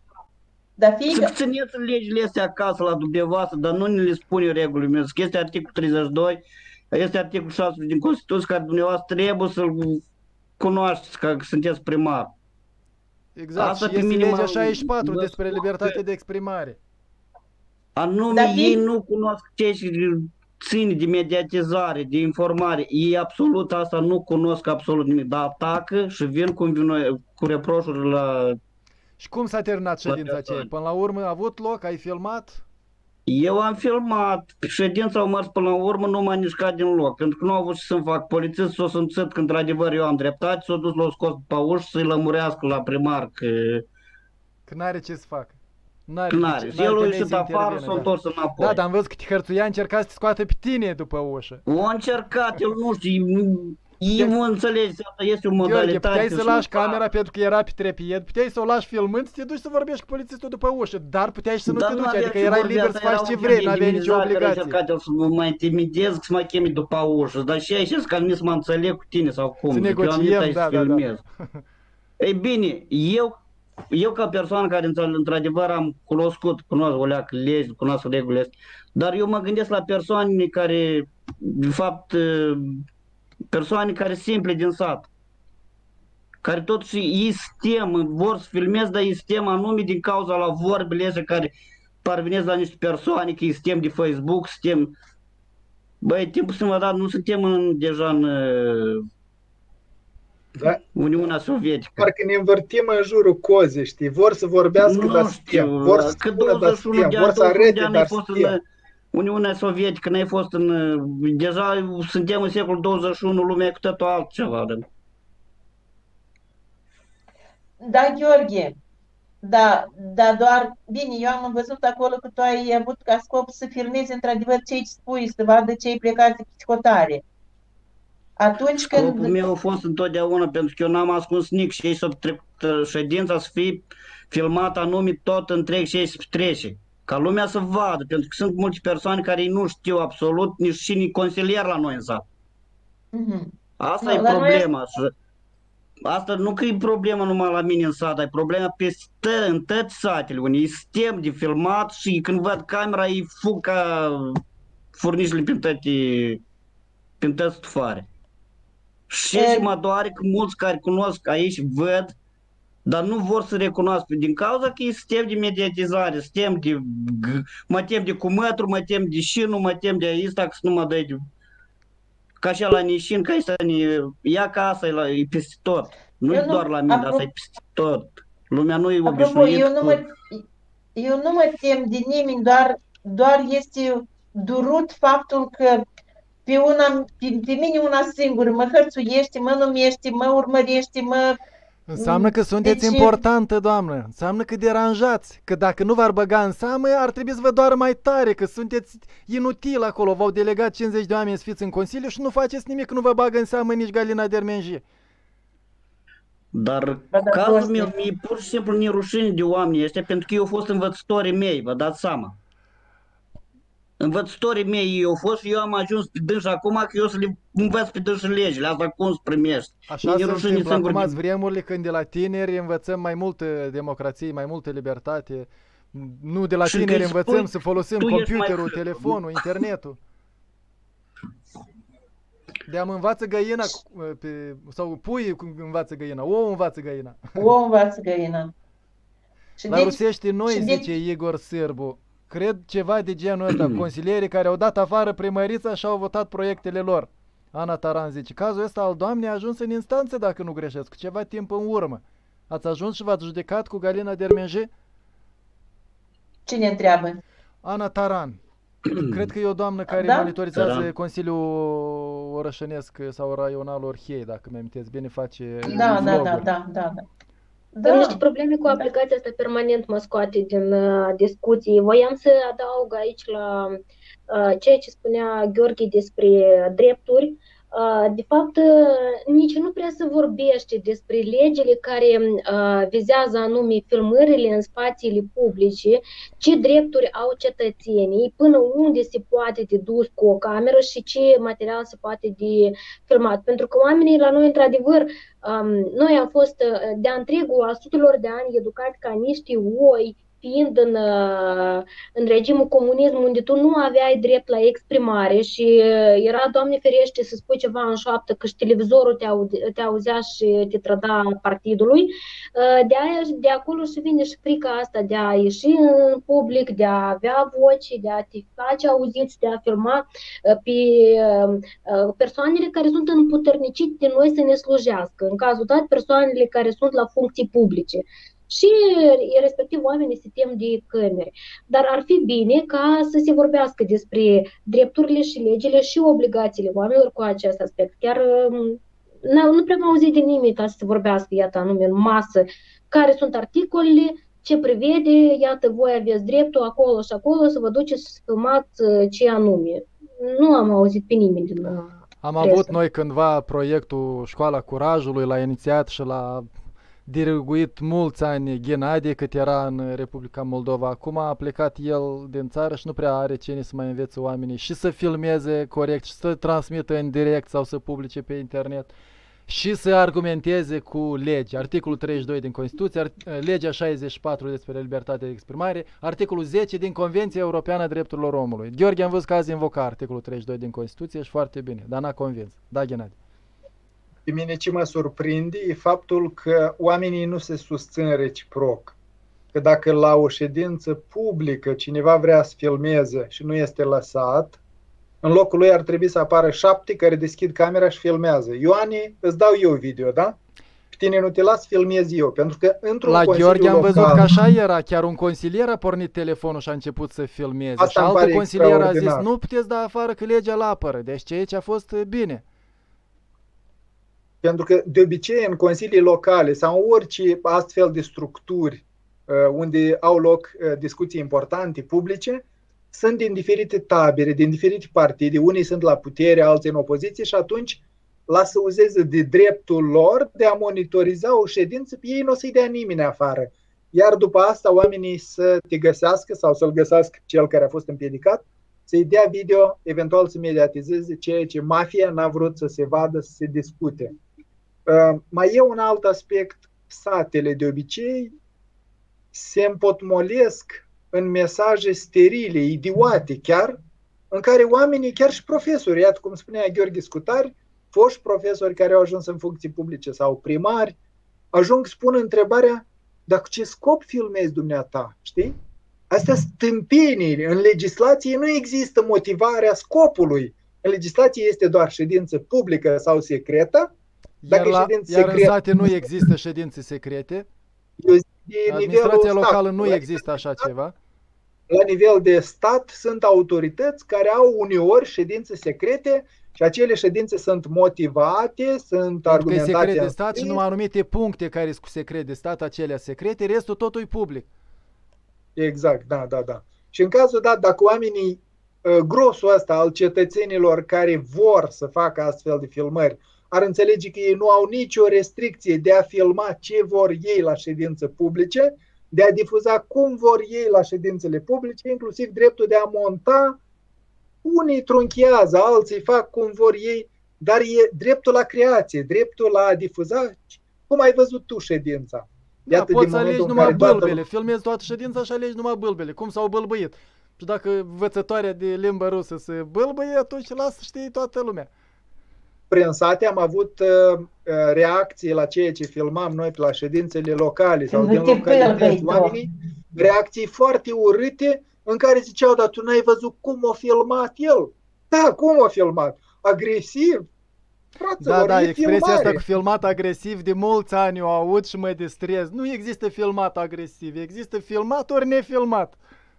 Să țineți legile astea acasă la dumneavoastră, dar nu ne le spune regulile. Este articolul 32, este articolul 6 din Constituție, care dumneavoastră trebuie să-l cunoașteți, că sunteți primar. Exact, asta și este legea 64 despre libertate de exprimare. Anume, ei nu cunosc ce ține de mediatizare, de informare. Ei absolut asta nu cunosc absolut nimic, dar atacă și vin cu reproșuri la... Și cum s-a terminat ședința aceea? Până la urmă a avut loc? Ai filmat? Eu am filmat. Ședința au mers până la urmă, nu m-a mișcat din loc. Pentru că nu au avut ce să-mi fac. Polițistul s-a simțit că într-adevăr eu am dreptate, s-a dus, l-a scos pe ușă să-i lămurească la primar că n-are ce să facă. N-are. El a ieșit afară, s-a întors înapoi. Da, dar am văzut că te hărțuia, încerca să te scoată pe tine după ușă. O încercat, el nu știu, ei nu înțelegi, asta este o modalitate. Gheorghe, puteai să lași camera pentru că era pe trepied, puteai să o lași filmând, să te duci să vorbești cu polițistul după ușă, dar puteai și să nu te duci, adică erai liber să faci ce vrei, n-aveai nicio obligație. Să mă intimidez, să mă chemi după ușă, dar și aici să nici să mă înțeleg cu tine sau cum. Să negociem, da. Ei bine, eu ca persoană care într-adevăr am cunosc o leacă legi, cunosc regulile astea, dar eu mă gândesc la persoane care, de fapt, persoane care simple din sat, care totuși ei vor să filmeze, dar ei anume din cauza la vorbele astea care parvenesc la niște persoane, că ei de Facebook, băi, timpul să mă dat, nu suntem deja în Uniunea Sovietică. Parcă ne învârtim în jurul cozii, știi, vor să vorbească, dar suntem, vor să spună, dar suntem, vor să arete, dar suntem. Uniunea Sovietică, n-ai fost deja suntem în secolul 21, lumea e cu totul altceva. Da, Gheorghe, da, doar, bine, eu am văzut acolo că tu ai avut ca scop să filmezi într-adevăr ce-i spui, să vadă ce-i plecați de psihotare. Atunci când... Scopul meu a fost întotdeauna, pentru că eu n-am ascuns nic și ședința să fie filmată anume tot întreg și ei să petrece. Ca lumea să vadă, pentru că sunt multe persoane care nu știu absolut nici cine consilier la noi în sat. Asta e La noi problema. Asta nu că e problema numai la mine în sat, e problema în toate satele, unde e sistem de filmat și când văd camera îi fug ca furnișele prin toate stufare. Și mă doare că mulți care cunosc aici văd, dar nu vor să recunoască din cauza că e sistem de mediatizare, sistem de mă tem de cumătru, mă tem de șinu, mă tem de asta, că nu mă dă de... Ca așa la nișin, că asta ia casa, e peste tot. Nu-i doar la mine, dar asta e peste tot. Lumea nu e obișnuită. Eu nu mă tem de nimeni, doar este durut faptul că pe mine una singură mă hărțuiește, mă numește, mă urmărește, Înseamnă că sunteți importantă, doamnă. Înseamnă că deranjați. Că dacă nu v-ar băga în seamă, ar trebui să vă doară mai tare, că sunteți inutil acolo. V-au delegat 50 de oameni să fiți în Consiliu și nu faceți nimic, nu vă bagă în seamă nici Galina Dermenji. Dar cazul meu, mi-e pur și simplu nerușine de oamenii ăștia, pentru că eu au fost învățătorii mei, vă dați seama. Învățătorii mei eu au fost și eu am ajuns pe dânși acum că eu să le învăț pe dânși legile, asta cum se primești. Așa se întâmplă acum azi vremurile când de la tineri învățăm mai multă democrație, mai multă libertate. Nu de la tineri învățăm să folosim computerul, telefonul, internetul. De-am învață găina, sau pui învață găina, ou învață găina. Ou învață găina. La rusești noi, zice Igor Sârbu, cred ceva de genul ăsta, consilierii care au dat afară primărița și au votat proiectele lor. Ana Taran zice, cazul ăsta al doamnei a ajuns în instanță, dacă nu greșesc, cu ceva timp în urmă. Ați ajuns și v-ați judecat cu Galina Dermenji? Cine întreabă? Ana Taran. Cred că e o doamnă care monitorizează Consiliul Orășănesc sau Raional Orhiei, dacă mi-amintesc bine, face vloguri. Da. Am niște probleme cu aplicația asta, permanent mă scoate din discuții. Voiam să adaug aici la ceea ce spunea Gheorghe despre drepturi. De fapt, nici nu prea se vorbește despre legile care vizează anume filmările în spațiile publice, ce drepturi au cetățenii, până unde se poate de dus cu o cameră și ce material se poate de filmat. Pentru că oamenii la noi, într-adevăr, noi am fost de-a întregul a sutelor de ani educați ca niște oi, fiind în regimul comunism, unde tu nu aveai drept la exprimare și era, Doamne ferește, să spui ceva în șoaptă, că și televizorul te auzea și te trăda partidului. De acolo și vine și frica asta de a ieși în public, de a avea voce, de a te face auzit, de a filma pe persoanele care sunt împuternicite de noi să ne slujească, în cazul dat persoanele care sunt la funcții publice. Și respectiv oamenii se tem de camere. Dar ar fi bine ca să se vorbească despre drepturile și legile și obligațiile oamenilor cu acest aspect. Chiar nu prea am auzit de nimeni ca să se vorbească, iată, anume în masă, care sunt articolele, ce prevede, iată, voi aveți dreptul acolo și acolo să vă duceți să filmați ce anume. Nu am auzit pe nimeni din Am avut noi cândva proiectul Școala Curajului, l-a inițiat și l-a diriguit mulți ani Ghenadie, cât era în Republica Moldova. Acum a plecat el din țară și nu prea are cine să mai învețe oamenii și să filmeze corect și să transmită în direct sau să publice pe internet și să argumenteze cu legi. Articolul 32 din Constituție, legea 64 despre libertatea de exprimare, articolul 10 din Convenția Europeană a Drepturilor Omului. Gheorghe, am văzut că azi invoca articolul 32 din Constituție și foarte bine, dar n-a convins. Da, Ghenadie. Pe mine ce mă surprinde e faptul că oamenii nu se susțin reciproc. Că dacă la o ședință publică cineva vrea să filmeze și nu este lăsat, în locul lui ar trebui să apară 7 care deschid camera și filmează. Ioane, îți dau eu video, da? Pe tine nu te las, filmez eu. Pentru că într-un la consiliu Gheorghe am local, văzut că așa era. Chiar un consilier a pornit telefonul și a început să filmeze. Asta și altă consilier a zis, nu puteți da afară că legea îl apără. Deci aici a fost bine. Pentru că de obicei în consilii locale sau orice astfel de structuri unde au loc discuții importante, publice, sunt din diferite tabere, din diferite partide, unii sunt la putere, alții în opoziție și atunci lasă uzeze de dreptul lor de a monitoriza o ședință, pe ei nu o să-i dea nimeni afară. iar după asta oamenii să te găsească sau să-l găsească cel care a fost împiedicat, să-i dea video, eventual să mediatizeze ceea ce mafia n-a vrut să se vadă, să se discute. Mai e un alt aspect, satele de obicei se împotmolesc în mesaje sterile, idiote chiar, în care oamenii, chiar și profesori, iată cum spunea Gheorghe Scutari, foști profesori care au ajuns în funcții publice sau primari, ajung să pună întrebarea, dar cu ce scop filmezi dumneata, știi? Astea sunt tâmpenii. În legislație nu există motivarea scopului. În legislație este doar ședință publică sau secretă. Iar în sate nu există ședințe secrete. Administrația locală nu există așa ceva. La nivel de stat sunt autorități care au uneori ședințe secrete și acele ședințe sunt motivate, sunt argumentate. Pe secret de stat și numai anumite puncte care sunt cu secret de stat, acelea secrete, restul totul e public. Exact, da. Și în cazul dat, dacă oamenii, grosul ăsta al cetățenilor care vor să facă astfel de filmări, ar înțelege că ei nu au nicio restricție de a filma ce vor ei la ședințe publice, de a difuza cum vor ei la ședințele publice, inclusiv dreptul de a monta. Unii trunchiază, alții fac cum vor ei, dar e dreptul la creație, dreptul la a difuza. Cum ai văzut tu ședința? Da, poți să alegi numai bâlbele, filmezi toată ședința și alegi numai bâlbele, cum s-au bâlbâit. Și dacă învățătoarea de limbă rusă se bâlbâie, atunci lasă știi toată lumea. Prin sate am avut reacții la ceea ce filmam noi pe la ședințele locale sau din localități, oamenii, reacții foarte urâte în care ziceau, dar tu n-ai văzut cum a filmat el? Da, cum a filmat? Agresiv? Fraților, da, expresia asta cu filmat agresiv de mulți ani o aud și mă distrez. Nu există filmat agresiv, există filmat ori nefilmat.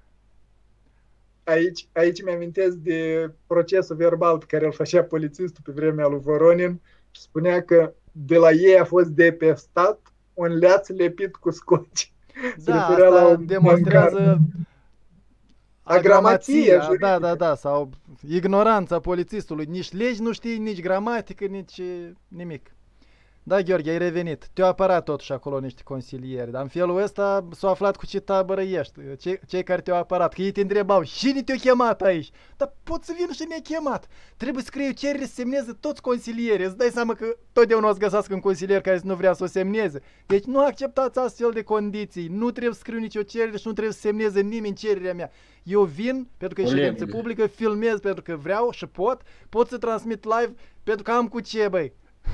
Aici mi-amintesc de procesul verbal pe care îl făcea polițistul pe vremea lui Voronin și spunea că de la ei a fost depestat un leaț lepit cu scoci. Da, asta demonstrează agramația. Da, sau ignoranța polițistului. Nici legi nu știi, nici gramatică, nici nimic. Da, Gheorghe, ai revenit. Te-au apărat totuși acolo niște consilieri, dar în felul ăsta s-au aflat cu ce tabără ești, cei care te-au apărat, că ei te întrebau, cine te-a chemat aici? Dar pot să vin și ne-a chemat. Trebuie să scriu cerere să semneze toți consilierii. Îți dai seama că totdeauna o să găsească un consilier care nu vrea să o semneze. Deci nu acceptați astfel de condiții. Nu trebuie să scriu nicio cerere și nu trebuie să semneze nimeni cererea mea. Eu vin, pentru că e ședință publică, filmez pentru că vreau și pot să transmit live pentru că am cu ce, băi.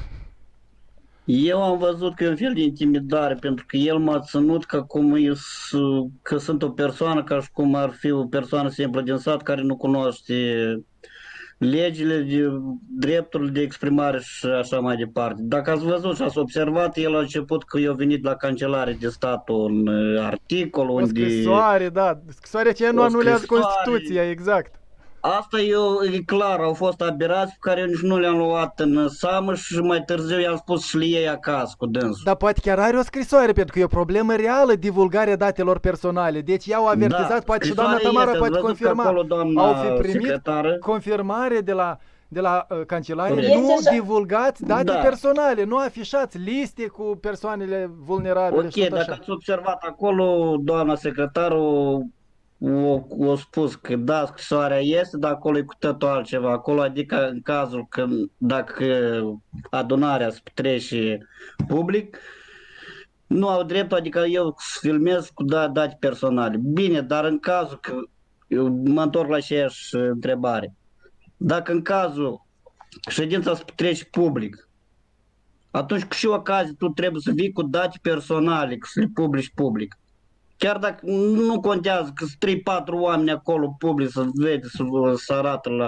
Eu am văzut că e un fel de intimidare, pentru că el m-a ținut că sunt o persoană, ca și cum ar fi o persoană simplă din sat care nu cunoaște legile, drepturile de exprimare și așa mai departe. Dacă ați văzut și ați observat, el a început că eu venit la Cancelare de Stat un articol unde... O scrisoare, da. Scrisoarea aceea nu anulează Constituția, exact. Asta e clar, au fost aberați pe care eu nici nu le-am luat în seamă și mai târziu i-am spus și le iei acasă cu dânsul. Dar poate chiar are o scrisoare, pentru că e o problemă reală, divulgarea datelor personale. Deci i-au avertizat, poate și doamna Tamara poate confirma. Au fi primit confirmare de la Cancelare, nu divulgați date personale, nu afișați liste cu persoanele vulnerabile. Ok, dacă ați observat acolo, doamna secretarul o spus că da, scrisoarea este, dar acolo e cu totul altceva. Acolo, adică în cazul că dacă adunarea se petrece public, nu au dreptul, adică eu filmez cu date personale. Bine, dar în cazul că, eu mă întorc la aceeași întrebare, dacă în cazul ședința se petrece public, atunci cu și ocazie tu trebuie să vii cu date personale, să le publici public. Chiar dacă nu contează că sunt 3-4 oameni acolo public să vede, să arată la...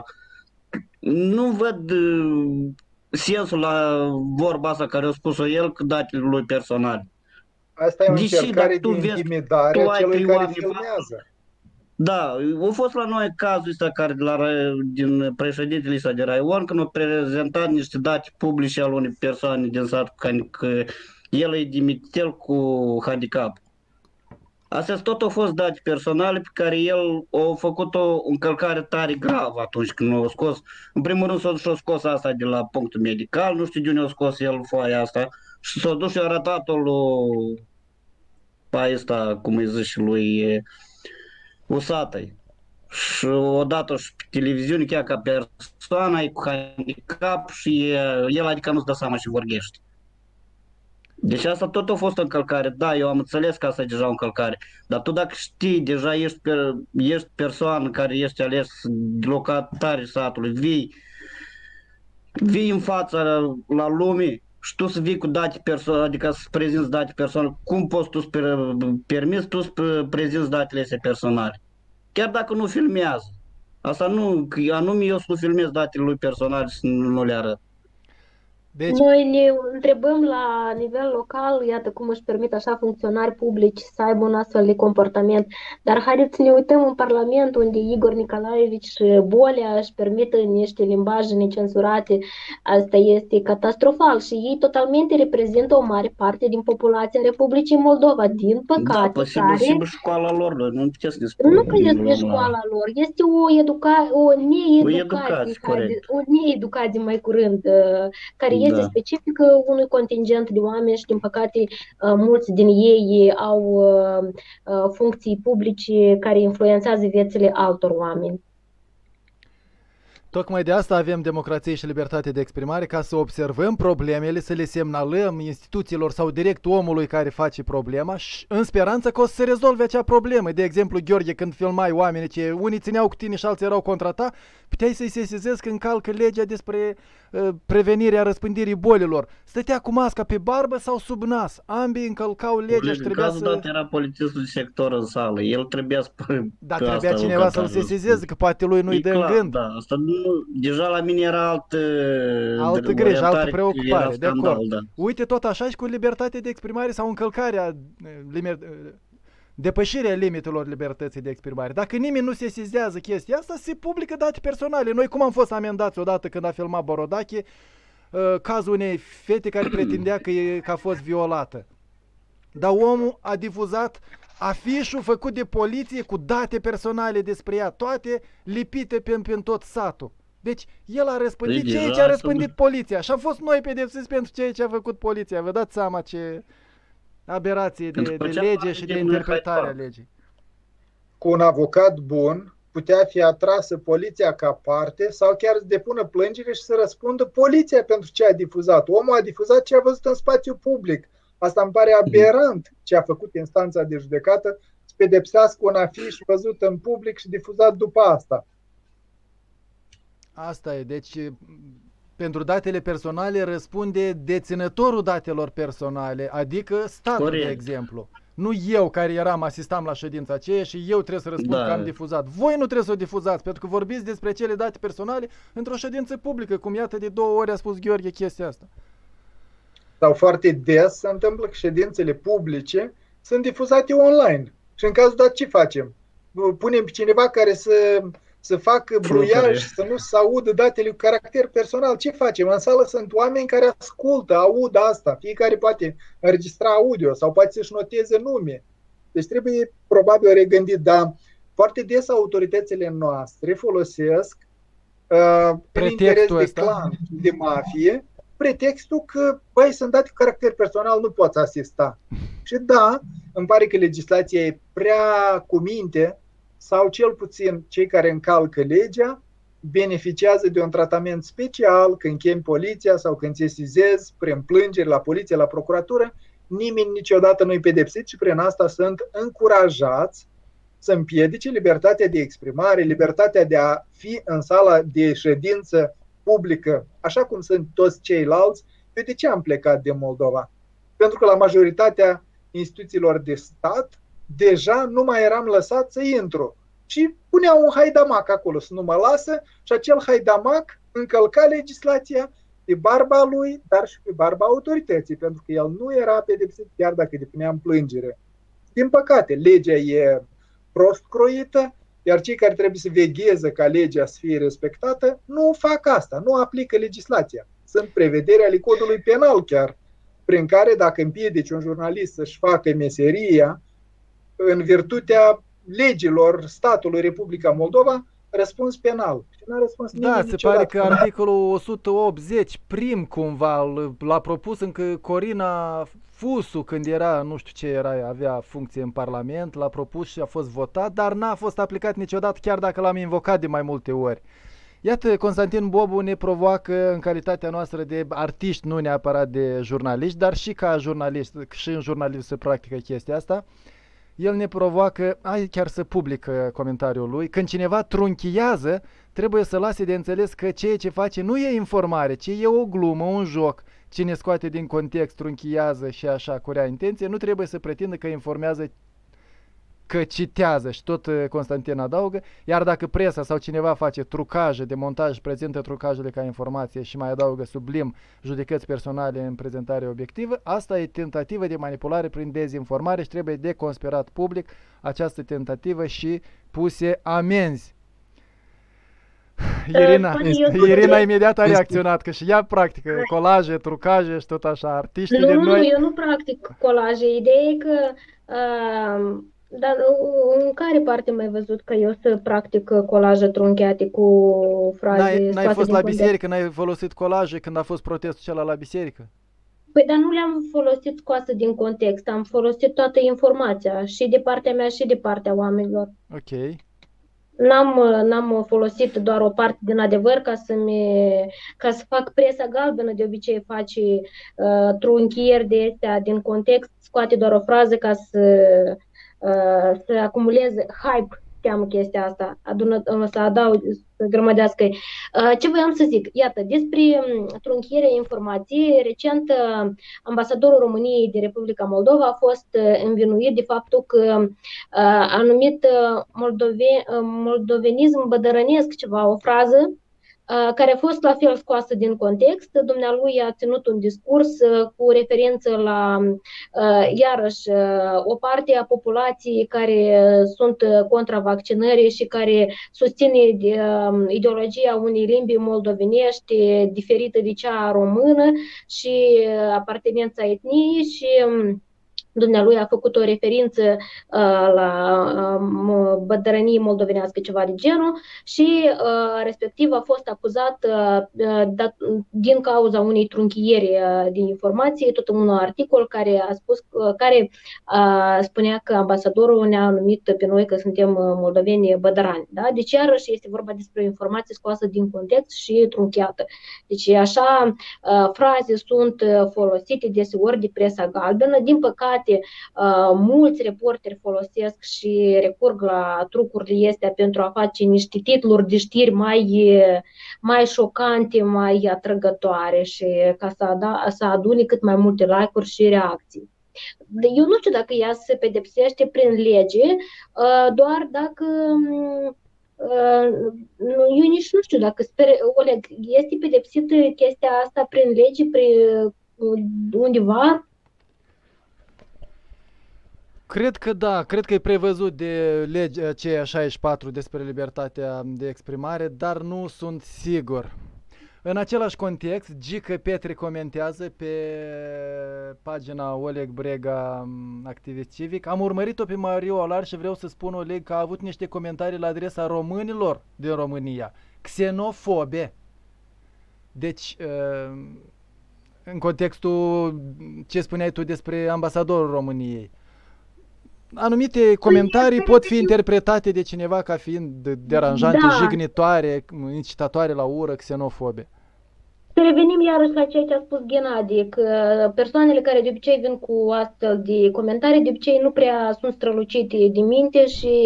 Nu văd sensul la vorba asta care a spus-o el cu datele lui personale. Asta e o încercare de intimidare a celui care filmează. Da, a fost la noi cazul ăsta din președintele ăsta de Raion, când a prezentat niște date publice al unei persoane din sat, că el e dimitel cu handicap. Astea tot au fost date personale pe care el a făcut o încălcare tare gravă atunci când l-a scos. În primul rând s-a scos asta de la punctul medical, nu știu de unde a scos el foaia asta, și s-a dus și a arătat-o lui pe ăsta, cum îi zice lui Usatăi. Și odată și pe televiziune, chiar ca persoană, e cu handicap și el adică nu-ți dă seama și vorbește. Deci asta tot a fost o încălcare. Da, eu am înțeles că asta e deja o încălcare. Dar tu dacă știi, deja ești persoană care ești ales locatarii satului, vii în fața la lume și tu să vii cu date personale, adică să prezinți date personale, cum poți tu să permiți tu să prezinți datele astea personale? Chiar dacă nu filmează. Asta nu, că anume eu să nu filmez datele lui personale și să nu le arăt. Deci, Noi ne întrebăm la nivel local, iată cum își permit așa funcționari publici să aibă un astfel de comportament, dar haideți să ne uităm în Parlament unde Igor Nicolaevici și Bolea își permită niște limbaje necenzurate. Asta este catastrofal și ei totalmente reprezintă o mare parte din populația Republicii Moldova, din Da, păcate, posibil școala lor, noi nu putem să ne spunem. nu că este școala lor, este o needucație, educație, corect. o needucație mai curând, care este Da. specifică unui contingent de oameni și, din păcate, mulți din ei au funcții publice care influențează viețile altor oameni. tocmai de asta avem democrație și libertate de exprimare, ca să observăm problemele, să le semnalăm instituțiilor sau direct omului care face problema și în speranță că o să se rezolve acea problemă. De exemplu, Gheorghe, când filmai oamenii, ce unii țineau cu tine și alții erau contra ta, puteai să-i sesizezi că încalcă legea despre prevenirea răspândirii bolilor. Stătea cu masca pe barbă sau sub nas. Ambii încălcau legea și În trebuia cazul să... dat era polițistul de sector în sală. El trebuia să... Dar că trebuia asta cineva să-l încălcare. sesizeze, că poate lui nu-i E dă în clar, gând. da. Asta nu, deja la mine era altă Grijă, altă orientare, preocupare, era de acord. scandal, da. Uite, tot așa și cu libertatea de exprimare sau încălcarea, depășirea limitelor libertății de exprimare. Dacă nimeni nu se sesizează chestia asta, se publică date personale. Noi cum am fost amendați odată când a filmat Borodache cazul unei fete care pretindea că a fost violată. Dar omul a difuzat afișul făcut de poliție cu date personale despre ea, toate lipite prin tot satul. Deci el a răspândit Deci, ceea ce a răspândit poliția și am fost noi pedepsiți pentru ceea ce a făcut poliția. Vă dați seama ce aberație de lege și de interpretare a legii. Cu un avocat bun putea fi atrasă poliția ca parte sau chiar să depună plângere și să răspundă poliția pentru ce a difuzat. Omul a difuzat ce a văzut în spațiu public. Asta îmi pare aberant ce a făcut instanța de judecată, să pedepsească un afiș văzut în public și difuzat după asta. Asta e, deci pentru datele personale răspunde deținătorul datelor personale, adică statul, Corect. de exemplu. Nu eu care asistam la ședința aceea și eu trebuie să răspund Da. că am difuzat. Voi nu trebuie să o difuzați, pentru că vorbiți despre cele date personale într-o ședință publică, cum iată de 2 ori a spus Gheorghe chestia asta. Sau foarte des se întâmplă că ședințele publice sunt difuzate online. Și în cazul dat ce facem? Punem pe cineva care să facă bruiaj, să nu se audă datele cu caracter personal. Ce facem? În sală sunt oameni care ascultă, aud asta. Fiecare poate înregistra audio sau poate să-și noteze nume. Deci trebuie probabil regândit, dar foarte des autoritățile noastre folosesc prin interes de clan, de mafie, pretextul că, băi, sunt date cu caracter personal, nu poți asista. Și da, îmi pare că legislația e prea cu minte, sau cel puțin cei care încalcă legea beneficiază de un tratament special când chemi poliția sau când sesizezi prin plângeri la poliție, la procuratură, nimeni niciodată nu-i pedepsit și prin asta sunt încurajați să împiedice libertatea de exprimare, libertatea de a fi în sala de ședință publică, așa cum sunt toți ceilalți. Eu de ce am plecat de Moldova? Pentru că la majoritatea instituțiilor de stat deja nu mai eram lăsat să intru. Și punea un haidamac acolo să nu mă lasă și acel haidamac încălca legislația pe barba lui, dar și pe barba autorității, pentru că el nu era pedepsit chiar dacă depuneam plângere. Din păcate, legea e prost croită, iar cei care trebuie să vegheze ca legea să fie respectată nu fac asta, nu aplică legislația. Sunt prevederi ale codului penal chiar, prin care dacă împiedici un jurnalist să-și facă meseria, în virtutea legilor statului Republica Moldova, răspuns penal. Și n-a răspuns nimeni se niciodată. pare că articolul 180 prim cumva l-a propus încă Corina Fusu, când era, nu știu ce era, avea funcție în Parlament, l-a propus și a fost votat, dar n-a fost aplicat niciodată, chiar dacă l-am invocat de mai multe ori. Iată, Constantin Bobu ne provoacă în calitatea noastră de artiști, nu neapărat de jurnaliști, dar și ca jurnalist, și în jurnalism se practică chestia asta. El ne provoacă, hai chiar să public comentariul lui, când cineva trunchiază, trebuie să lase de înțeles că ceea ce face nu e informare, ci e o glumă, un joc. Cine scoate din context, trunchiază și așa cu rea intenție, nu trebuie să pretindă că informează, că citează. Și tot Constantin adaugă, iar dacă presa sau cineva face trucaje de montaj, prezintă trucajele ca informație și mai adaugă sublim judecăți personale în prezentare obiectivă, asta e tentativă de manipulare prin dezinformare și trebuie deconspirat public această tentativă și puse amenzi. Irina imediat a reacționat, că și ea practică colaje, trucaje și tot așa, artiștii de noi. Nu, eu nu practic colaje. Ideea e că, dar în care parte mai văzut că eu să practic colaje trunchiate cu fraze N-ai fost la biserică, n-ai folosit colaje când a fost protestul acela la biserică? Păi, dar nu le-am folosit scoasă din context, am folosit toată informația, și de partea mea și de partea oamenilor. Ok. N-am folosit doar o parte din adevăr ca să fac presa galbenă, de obicei face trunchieri de astea din context, scoate doar o frază ca să acumuleze hype, cheamă chestia asta, să adaug, să grămădească. Ce voiam să zic? Iată, despre trunchierea informației, recent ambasadorul României de Republica Moldova a fost învinuit de faptul că anumit moldovenism bădărănesc ceva, o frază, care a fost la fel scoasă din context. Dumnealui a ținut un discurs cu referință la, iarăși, o parte a populației care sunt contra vaccinării și care susține ideologia unei limbi moldovenești diferită de cea română și apartenența etniei și dumnealui a făcut o referință la bădărănie moldovenească, ceva de genul, și respectiv a fost acuzat din cauza unei trunchieri de informații, tot un articol care spunea că ambasadorul ne-a numit pe noi că suntem moldoveni bădărani. Da? Deci iarăși este vorba despre o informație scoasă din context și trunchiată. Deci așa fraze sunt folosite deseori de presa galbenă. Din păcate, mulți reporteri folosesc și recurg la trucurile astea pentru a face niște titluri de știri mai șocante, mai atrăgătoare și ca să adune cât mai multe like-uri și reacții. Eu nu știu dacă ea se pedepsește prin lege, doar dacă eu nici nu știu dacă Oleg, este pedepsită chestia asta prin lege, undeva? Cred că da, cred că e prevăzut de legea aceea 64 despre libertatea de exprimare, dar nu sunt sigur. În același context, Gică Petre comentează pe pagina Oleg Brega, activist civic. Am urmărit-o pe Mario Olar și vreau să spun, Oleg, că a avut niște comentarii la adresa românilor din România, xenofobe. Deci, în contextul ce spuneai tu despre ambasadorul României, anumite comentarii pot fi interpretate de cineva ca fiind deranjante, jignitoare, incitatoare la ură, xenofobe. Să revenim iarăși la ceea ce a spus Ghenadie, că persoanele care de obicei vin cu astfel de comentarii, de obicei nu prea sunt strălucite de minte și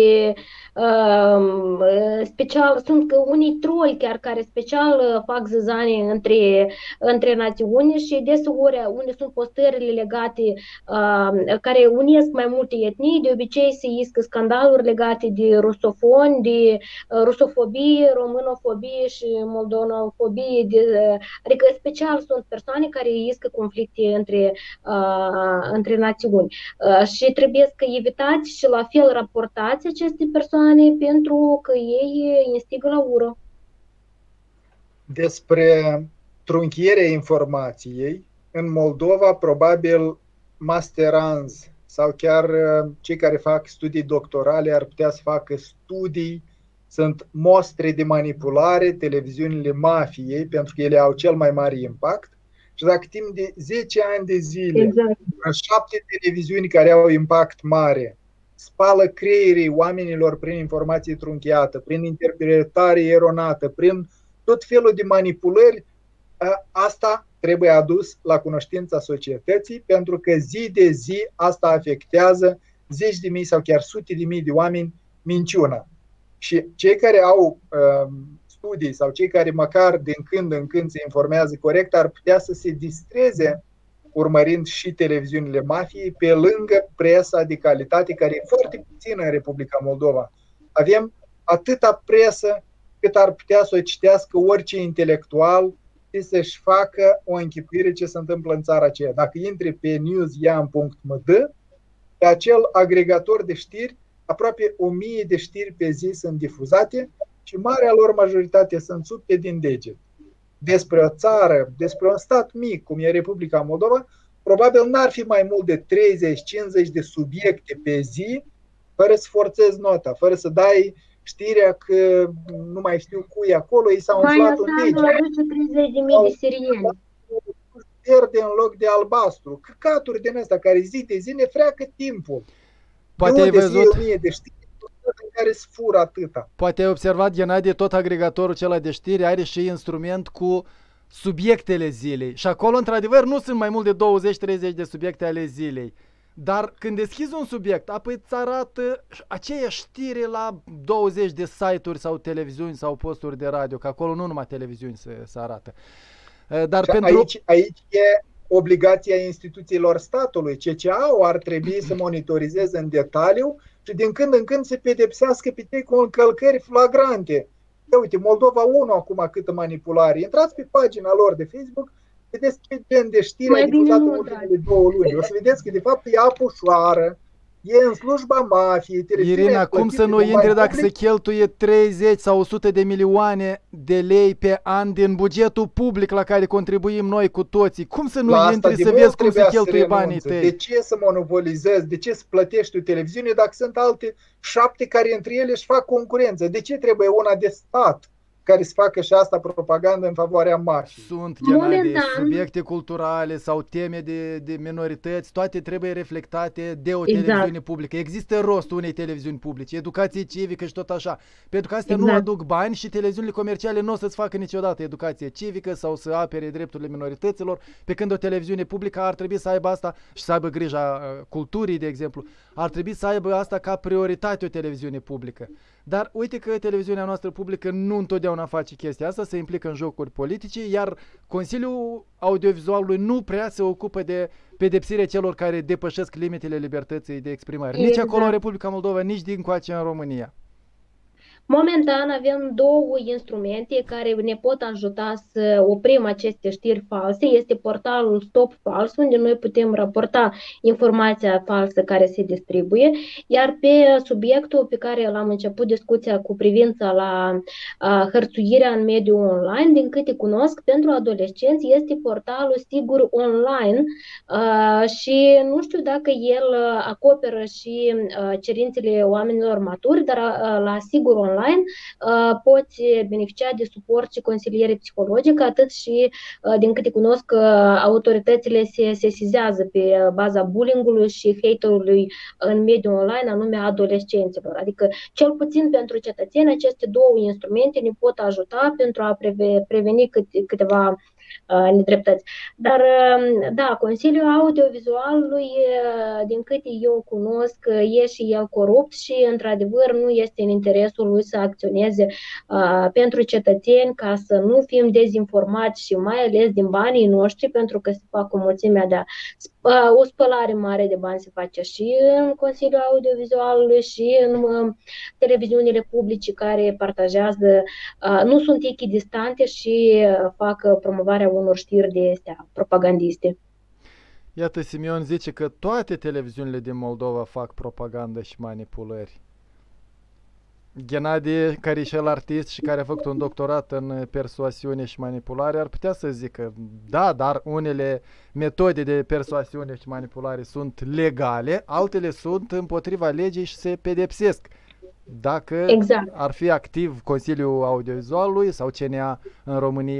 special, sunt unii troli chiar care special fac zăzane între națiuni și deseori unde sunt postările legate care unesc mai multe etnii, de obicei se iscă scandaluri legate de rusofoni, de rusofobie, românofobie și moldonofobie, adică special sunt persoane care iscă conflicte între națiuni și trebuie să evitați și la fel raportați aceste persoane pentru că ei instigă la ură. Despre trunchierea informației, în Moldova probabil masteranzi sau chiar cei care fac studii doctorale ar putea să facă studii, sunt mostre de manipulare, televiziunile mafiei, pentru că ele au cel mai mare impact Și dacă timp de 10 ani de zile, Exact. 7 televiziuni care au impact mare, spală creierii oamenilor prin informație trunchiată, prin interpretare eronată, prin tot felul de manipulări, asta trebuie adus la cunoștința societății, pentru că zi de zi asta afectează zeci de mii sau chiar sute de mii de oameni minciuna. Și cei care au studii sau cei care măcar din când în când se informează corect ar putea să se distreze urmărind și televiziunile mafiei pe lângă presa de calitate, care e foarte puțină în Republica Moldova. Avem atâta presă cât ar putea să o citească orice intelectual și să-și facă o închipuire ce se întâmplă în țara aceea. Dacă intri pe newsyam.md, pe acel agregator de știri, aproape 1000 de știri pe zi sunt difuzate și marea lor majoritate sunt subte din deget. Despre o țară, despre un stat mic, cum e Republica Moldova, probabil n-ar fi mai mult de 30-50 de subiecte pe zi, fără să forțezi nota, fără să dai știrea că nu mai știu cui acolo, i s-a umflat un deget. 30.000 de sirieni. Verde în loc de albastru. Căcaturi din astea care zi de zi ne freacă timpul. Poate ai văzut... 1000 de știri în care se fură atâta. Poate ai observat, Ghenadie, tot agregatorul acela de știri are și instrument cu subiectele zilei. Și acolo, într-adevăr, nu sunt mai mult de 20-30 de subiecte ale zilei. Dar când deschizi un subiect, apoi îți arată aceeași știre la 20 de site-uri sau televiziuni sau posturi de radio, că acolo nu numai televiziuni se arată. Dar pentru... aici e obligația instituțiilor statului. CCA-ul ar trebui să monitorizeze în detaliu și din când în când să pedepsească pe cei cu încălcări flagrante. Uite, Moldova 1 acum câtă manipulare. Intrați pe pagina lor de Facebook, vedeți ce gen de știri a difuzat în ultimele 2 luni. O să vedeți că de fapt e apușoară, e în slujba mafiei. Irina, cum să nu intre dacă se cheltuie 30 sau 100 de milioane de lei pe an din bugetul public la care contribuim noi cu toții? Cum să nu intri să vezi cum se cheltuie banii tăi? De ce să monopolizezi? De ce să plătești o televiziune dacă sunt alte 7 care între ele își fac concurență? De ce trebuie una de stat care să facă și asta propagandă în favoarea mafiei? Sunt, Ghenadie, subiecte culturale sau teme de minorități, toate trebuie reflectate de o televiziune publică. Există rostul unei televiziuni publice, educație civică și tot așa. Pentru că astea nu aduc bani și televiziunile comerciale nu o să-ți facă niciodată educație civică sau să apere drepturile minorităților, pe când o televiziune publică ar trebui să aibă asta și să aibă grija culturii, de exemplu. Ar trebui să aibă asta ca prioritate o televiziune publică. Dar uite că televiziunea noastră publică nu întotdeauna face chestia asta, se implică în jocuri politice, iar Consiliul Audiovizualului nu prea se ocupă de pedepsirea celor care depășesc limitele libertății de exprimare. Nici acolo în Republica Moldova, nici dincoace în România. Momentan avem 2 instrumente care ne pot ajuta să oprim aceste știri false. Este portalul Stop Fals, unde noi putem raporta informația falsă care se distribuie, iar pe subiectul pe care l-am început discuția cu privința la hărțuirea în mediul online, din câte cunosc, pentru adolescenți este portalul Sigur Online și nu știu dacă el acoperă și cerințele oamenilor maturi, dar la Sigur Online poți beneficia de suport și consiliere psihologică, atât și, din câte cunosc, autoritățile se sesizează pe baza bullying-ului și hate-ului în mediul online, anume adolescenților. Adică, cel puțin pentru cetățeni, aceste 2 instrumente ne pot ajuta pentru a preveni câteva nedreptăți. Dar, da, Consiliul Audiovizualului, din câte eu cunosc, e și el corupt și, într-adevăr, nu este în interesul lui să acționeze pentru cetățeni ca să nu fim dezinformați și mai ales din banii noștri, pentru că se fac o mulțime de o spălare mare de bani se face și în Consiliul Audiovizualului și în televiziunile publice care partajează, nu sunt echidistante și fac promovarea unor știri de astea propagandiste. Iată, Simion zice că toate televiziunile din Moldova fac propagandă și manipulări. Ghenadie, care e și el artist și care a făcut un doctorat în persoasiune și manipulare, ar putea să zică, da, dar unele metode de persoasiune și manipulare sunt legale, altele sunt împotriva legii și se pedepsesc. Dacă ar fi activ Consiliul Audiovizualului sau CNA în România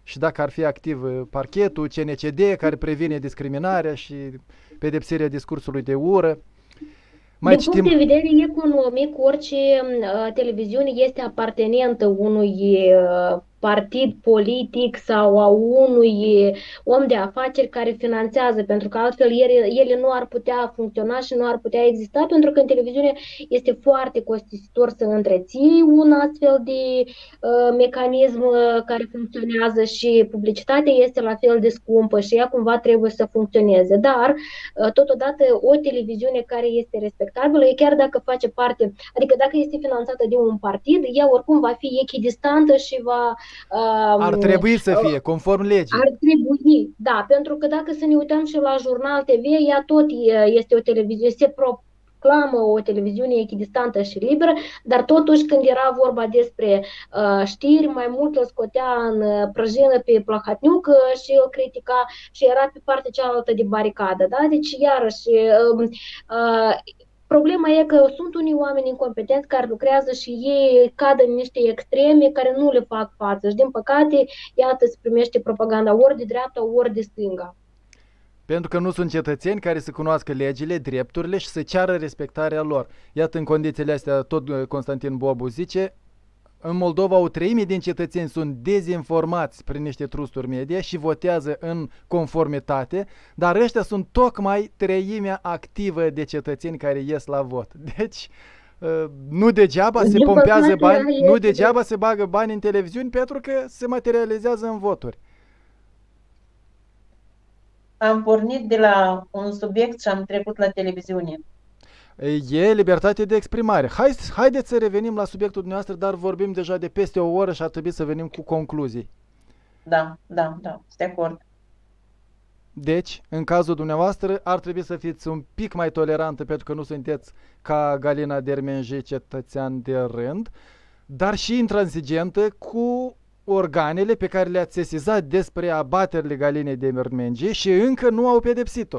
și dacă ar fi activ parchetul, CNCD, care previne discriminarea și pedepsirea discursului de ură. Din punct de vedere economic, orice televiziune este apartenentă unui partid politic sau a unui om de afaceri care finanțează, pentru că altfel ele nu ar putea funcționa și nu ar putea exista, pentru că în televiziune este foarte costisitor să întreții un astfel de mecanism care funcționează și publicitatea este la fel de scumpă și ea cumva trebuie să funcționeze. Dar, totodată, o televiziune care este respectabilă, chiar dacă face parte, adică dacă este finanțată de un partid, ea oricum va fi echidistantă și va ar trebui să fie, conform legii. Ar trebui, da, pentru că dacă să ne uităm și la Jurnal TV, ea tot este o televiziune, se proclamă o televiziune echidistantă și liberă, dar totuși când era vorba despre știri, mai mult îl scotea în prăjină pe Plahatniuc și îl critica și era pe partea cealaltă de baricadă. Da? Deci, iarăși, problema e că sunt unii oameni incompetenți care lucrează și ei cad în niște extreme care nu le fac față și din păcate, iată, se primește propaganda ori de dreapta, ori de stânga. Pentru că nu sunt cetățeni care să cunoască legile, drepturile și să ceară respectarea lor. Iată, în condițiile astea, tot Constantin Bobu zice, în Moldova o treime din cetățeni sunt dezinformați prin niște trusturi media și votează în conformitate, dar ăștia sunt tocmai treimea activă de cetățeni care ies la vot. Deci, nu degeaba se pompează bani, nu degeaba se bagă bani în televiziuni pentru că se materializează în voturi. Am pornit de la un subiect și am trecut la televiziune. E libertate de exprimare. Haideți să revenim la subiectul dumneavoastră, dar vorbim deja de peste o oră și ar trebui să venim cu concluzii. Da, sunt de acord. Deci, în cazul dumneavoastră, ar trebui să fiți un pic mai tolerantă pentru că nu sunteți ca Galina Dermenji, cetățean de rând, dar și intransigentă cu organele pe care le-ați sesizat despre abaterile Galinei Dermenji și încă nu au pedepsit-o.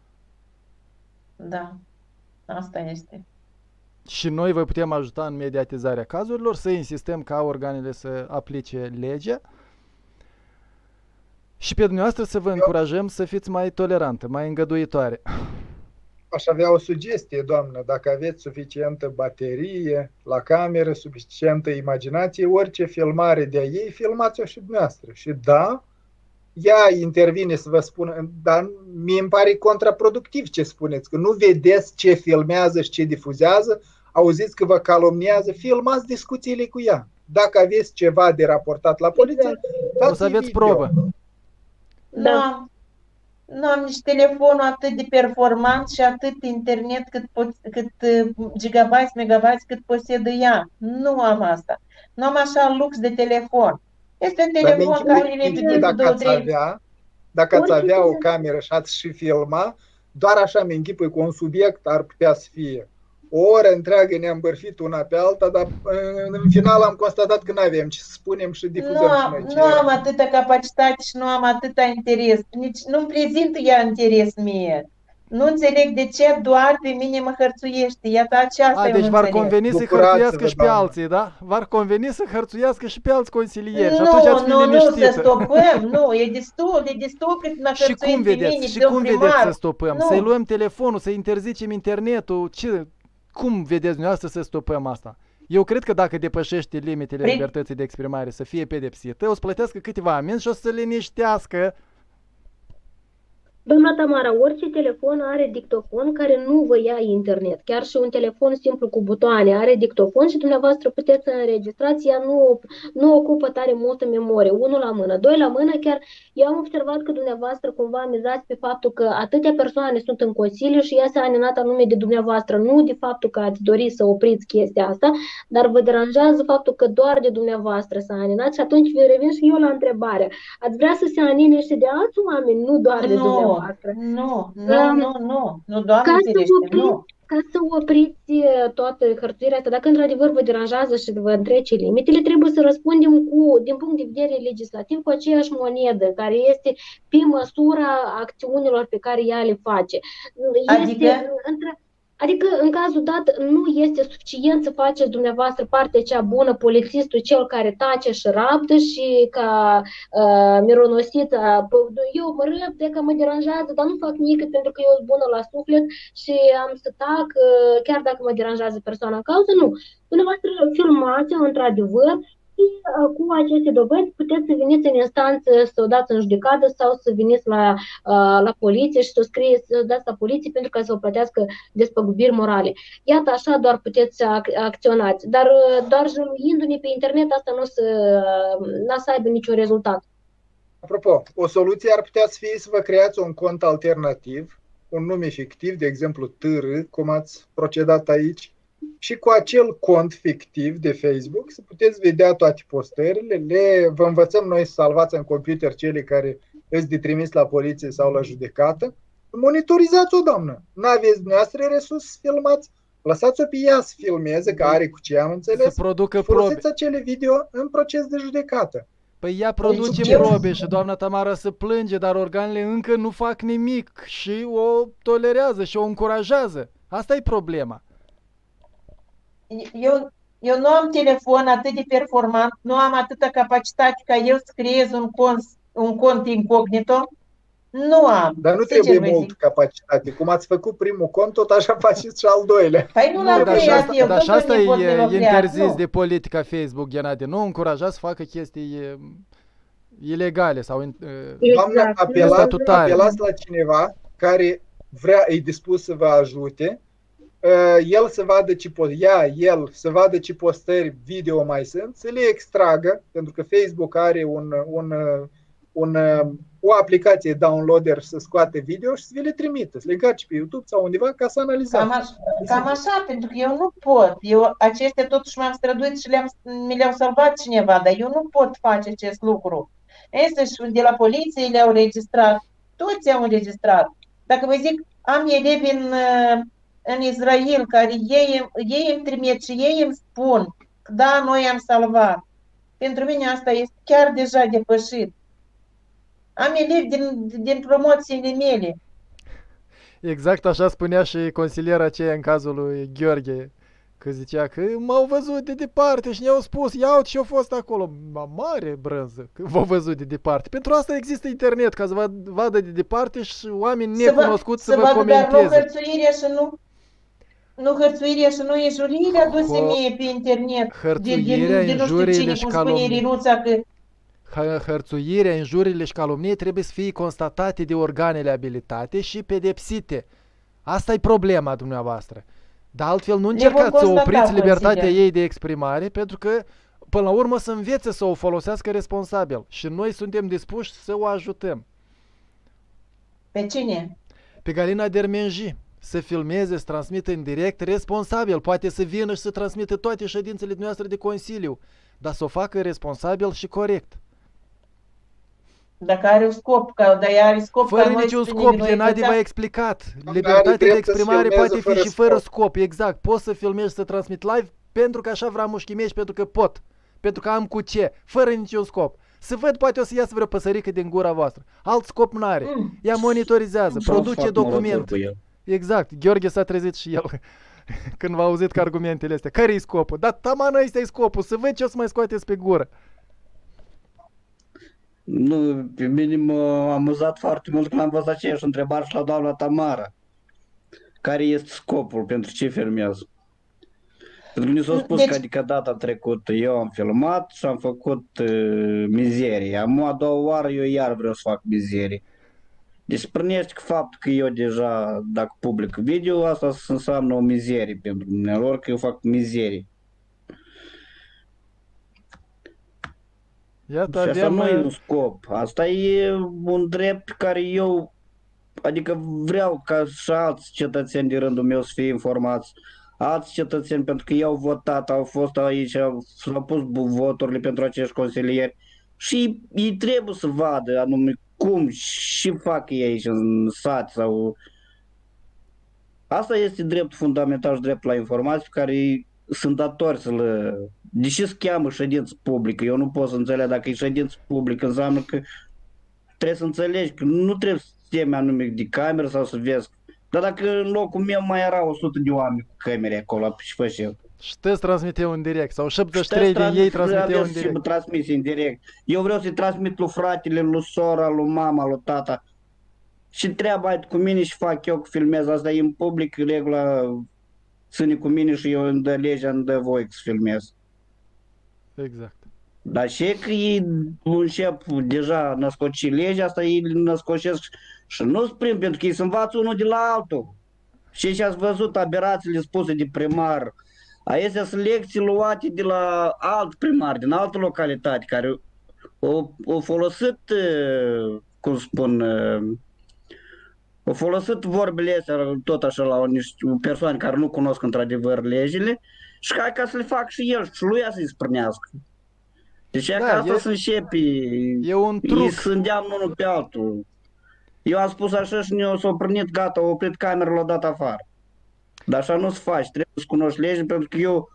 Da. Asta este. Și noi vă putem ajuta în mediatizarea cazurilor, să insistăm ca organele să aplice legea și pe dumneavoastră să vă încurajăm să fiți mai tolerantă, mai îngăduitoare. Aș avea o sugestie, doamnă, dacă aveți suficientă baterie la cameră, suficientă imaginație, orice filmare de-a ei, filmați-o și dumneavoastră. Și da, ea intervine să vă spună, dar mie îmi pare contraproductiv ce spuneți, că nu vedeți ce filmează și ce difuzează, auziți că vă calomniază, filmați discuțiile cu ea. Dacă aveți ceva de raportat la poliție, o să aveți probă. Da. Nu am nici telefonul atât de performant și atât internet cât gigabytes, megabytes cât posedă ea. Nu am asta. Nu am așa lux de telefon. Este un telefon care e dacă ați avea o cameră și ați și filma, doar așa mi-închipui cu un subiect ar putea să fie. O oră întreagă ne-am bărfit una pe alta, dar în final am constatat că nu avem ce să spunem și difuzăm și noi. Nu am atâta capacitate și nu am atâta interes. Nici nu-mi prezintă ea interes mie. Nu înțeleg de ce doar pe mine mă hărțuiește. Iată aceasta. Deci v-ar conveni să hărțuiască și pe alții, da? V-ar conveni să hărțuiască și pe alți consilieri. Și atunci ați fi liniștită. Nu, să stopăm. Nu, e destul cât mă hărțuiesc pe mine. Și cum vedeți să stopăm? Să-i luăm telefonul, să interzicem internetul? Cum vedeți dumneavoastră să stopăm asta? Eu cred că dacă depășește limitele libertății de exprimare să fie pedepsită, o să plătească câteva amenzi și o să se liniștească. Doamna Tamara, orice telefon are dictofon care nu vă ia internet. Chiar și un telefon simplu cu butoane are dictofon și dumneavoastră puteți să înregistrați. Ea nu ocupă tare multă memorie. Unul la mână, doi la mână. Chiar eu am observat că dumneavoastră cumva mizați pe faptul că atâtea persoane sunt în Consiliu și ea s-a aninat anume de dumneavoastră. Nu de faptul că ați dori să opriți chestia asta, dar vă deranjează faptul că doar de dumneavoastră s-a aninat și atunci vă revin și eu la întrebare. Ați vrea să se anine și de alți oameni, nu doar de dumneavoastră? Nu, Doamne ferește, nu. Ca să opriți toată hărțuirea asta, dacă într-adevăr vă deranjează și vă întrece limitele, trebuie să răspundem din punct de vedere legislativ cu aceeași monedă, care este pe măsura acțiunilor pe care ea le face. Adică, în cazul dat, nu este suficient să faceți dumneavoastră partea cea bună, polițistul cel care tace și rabdă și ca mironosița, eu mă răbd, că mă deranjează, dar nu fac nimic pentru că eu sunt bună la suflet și am să tac, chiar dacă mă deranjează persoana în cauză, nu. Dumneavoastră filmați într-adevăr și cu aceste dovezi puteți să veniți în instanță, să o dați în judecată sau să veniți la poliție și să o scrieți, să dați la poliție pentru ca să vă plătească despăgubiri morale. Iată, așa doar puteți să acționați. Dar doar jăluindu-ne pe internet, asta nu o să aibă niciun rezultat. Apropo, o soluție ar putea să fie să vă creați un cont alternativ, un nume fictiv, de exemplu TR, cum ați procedat aici, și cu acel cont fictiv de Facebook să puteți vedea toate postările, vă învățăm noi să salvați în computer cele care îți de trimis la poliție sau la judecată. Monitorizați-o, doamnă. N-aveți dumneavoastră resurse să filmați, lăsați-o pe ea să filmeze, că are cu ce am înțeles, să producă folosiți probe. acele video în proces de judecată. Păi ea produce probe și doamna Tamara se plânge, dar organele încă nu fac nimic și o tolerează și o încurajează. Asta e problema. Eu nu am telefon atât de performant, nu am atâta capacitate ca eu să creez un cont incognito. Nu am. Dar nu trebuie mult capacitate. Cum ați făcut primul cont, tot așa faceți și al doilea. Păi nu l-am creat eu. Dar și asta e interzis de politica Facebook, Ghenade. Nu încurajați să facă chestii ilegale sau Doamna, apelați la cineva care e dispus să vă ajute, el să vadă să vadă ce postări video mai sunt, să le extragă, pentru că Facebook are o aplicație downloader să scoate video și să vi le trimită, să le încarci pe YouTube sau undeva ca să analizați. Cam așa, pentru că eu nu pot. Acestea totuși m-am străduit și mi le-au salvat cineva, dar eu nu pot face acest lucru. Însăși de la poliție le-au registrat, toți au înregistrat. Dacă vă zic, am elevi în Israel care ei îmi trimit și ei îmi spun că da, noi am salvat. Pentru mine asta este chiar deja depășit. Am elevi din promoțiile mele. Exact așa spunea și consiliera aceea în cazul lui Gheorghe, că zicea că m-au văzut de departe și ne-au spus, ia uite și-au fost acolo. Mare brânză, că v-au văzut de departe. Pentru asta există internet, ca să vadă de departe și oameni necunoscuți să vă comenteze. Dar nu hărțuirea și nu hărțuirea și nu injurirea duse mie pe internet. Hărțuirea, injuriile și calomnii. Hărțuirea, injuriile și calomnie trebuie să fie constatate de organele abilitate și pedepsite. Asta e problema dumneavoastră. Dar altfel nu încercați să opriți libertatea ei de exprimare, pentru că până la urmă să învețe să o folosească responsabil. Și noi suntem dispuși să o ajutăm. Pe cine? Pe Galina Dermenji. Să filmeze, să transmită în direct responsabil. Poate să vină și să transmită toate ședințele noastre de Consiliu, dar să o facă responsabil și corect. Dacă are un scop, fără niciun scop, Ghenadi v-a explicat. Libertatea de exprimare poate fi și fără scop, exact. Pot să filmez și să transmit live pentru că așa vreau mușchimești, pentru că pot. Pentru că am cu ce, fără niciun scop. Să văd, poate o să iasă vreo păsărică din gura voastră. Alt scop n-are. Ea monitorizează, produce documente. Exact, Gheorghe s-a trezit și el când v-a auzit că argumentele astea. Care-i scopul? Dar tamană ăsta e scopul, să văd ce o să mai scoateți pe gură. Nu, pe mine m-a amuzat foarte mult când am văzut aceeași întrebare și la doamna Tamara. Care este scopul? Pentru ce filmează? Pentru că mi s-a spus că adică data trecută eu am filmat și am făcut mizerie. Am a doua oară eu iar vreau să fac mizerie. Deci prânește că faptul că eu deja, dacă public video, asta înseamnă o mizerie pentru dumnealor, că eu fac mizerie. Iată, și asta nu e un scop, asta e un drept care eu, adică vreau ca și alți cetățeni din rândul meu să fie informați, alți cetățeni, pentru că i-au votat, au fost aici, s-au pus voturile pentru acești consilieri și ei trebuie să vadă anume cum și fac ei aici în sat sau... Asta este drept fundamental și drept la informații pe care sunt datori să le... Deși se cheamă ședință publică, eu nu pot să înțeleg dacă e ședință publică, înseamnă că trebuie să înțelegi că nu trebuie să temi anume de cameră sau să vezi Dar dacă în locul meu mai era 100 de oameni cu camere acolo și făceau. Și tăți transmiteau în direct, sau 73 din ei transmiteau în direct. Transmis în direct. Eu vreau să-i transmit lui fratele, lui sora, lui mama, lui tata. Și treaba e cu mine și fac eu că filmez. Asta e în public, regula ține cu mine și eu îmi dă legea, îmi dă voie să filmez. Exact. Dar și că ei încep deja născoci legea asta, ei născocesc și nu-s prim, pentru că ei se învață unul de la altul. Și ați văzut aberațiile spuse de primar. Acestea sunt lecții luate de la alt primar, din altă localitate, care au folosit, cum spun, au folosit vorbele astea tot așa la niște persoane care nu cunosc într-adevăr legile și ca să le fac și el și lui să-i sprânească. Deci Da, ca asta se începe, e un truc. ei se îndeamnă unul pe altul. Eu am spus așa și s-a prânit, gata, au oprit camera, l-a dat afară. Dar așa nu se face, trebuie să cunoști legea, pentru că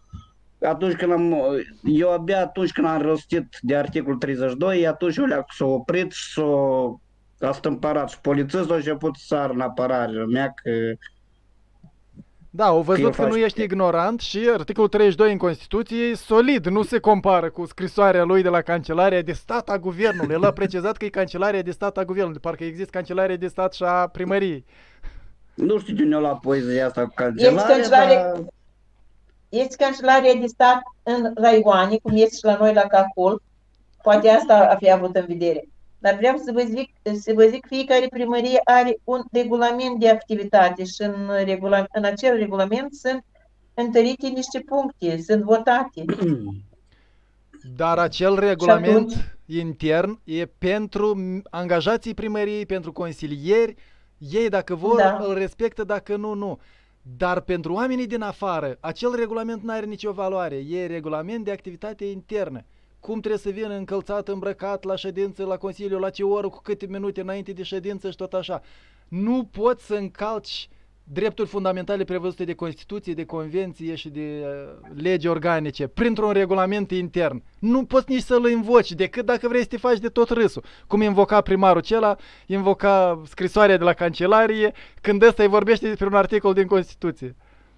eu abia atunci când am rostit de articolul 32, atunci eu s-a oprit și s-a stâmpărat și polițistul a început să sară în apărare mea că... Da, au văzut că nu ești ignorant și articolul 32 în Constituție e solid, nu se compară cu scrisoarea lui de la Cancelarea de Stat a Guvernului. El a precizat că e Cancelarea de Stat a Guvernului, parcă există Cancelarea de Stat și a Primăriei. Nu știu de unde la poezia asta cu Cancelarea, Este Cancelarea de Stat în raioane, cum este și la noi la Cacul. Poate asta a fi avut în vedere. Dar vreau să vă zic, fiecare primărie are un regulament de activitate și în acel regulament sunt întărite niște puncte, sunt votate. Dar acel regulament intern e pentru angajații primăriei, pentru consilieri, ei dacă vor îl respectă, dacă nu, nu. Dar pentru oamenii din afară, acel regulament nu are nicio valoare, e regulament de activitate internă. Cum trebuie să vină încălțat, îmbrăcat la ședință, la consiliu, la ce oră, cu câte minute înainte de ședință și tot așa. Nu poți să încalci drepturi fundamentale prevăzute de Constituție, de Convenție și de legi organice printr-un regulament intern. Nu poți nici să-l invoci, decât dacă vrei să te faci de tot râsul. Cum invoca primarul acela, invoca scrisoarea de la Cancelarie, când ăsta îi vorbește despre un articol din Constituție.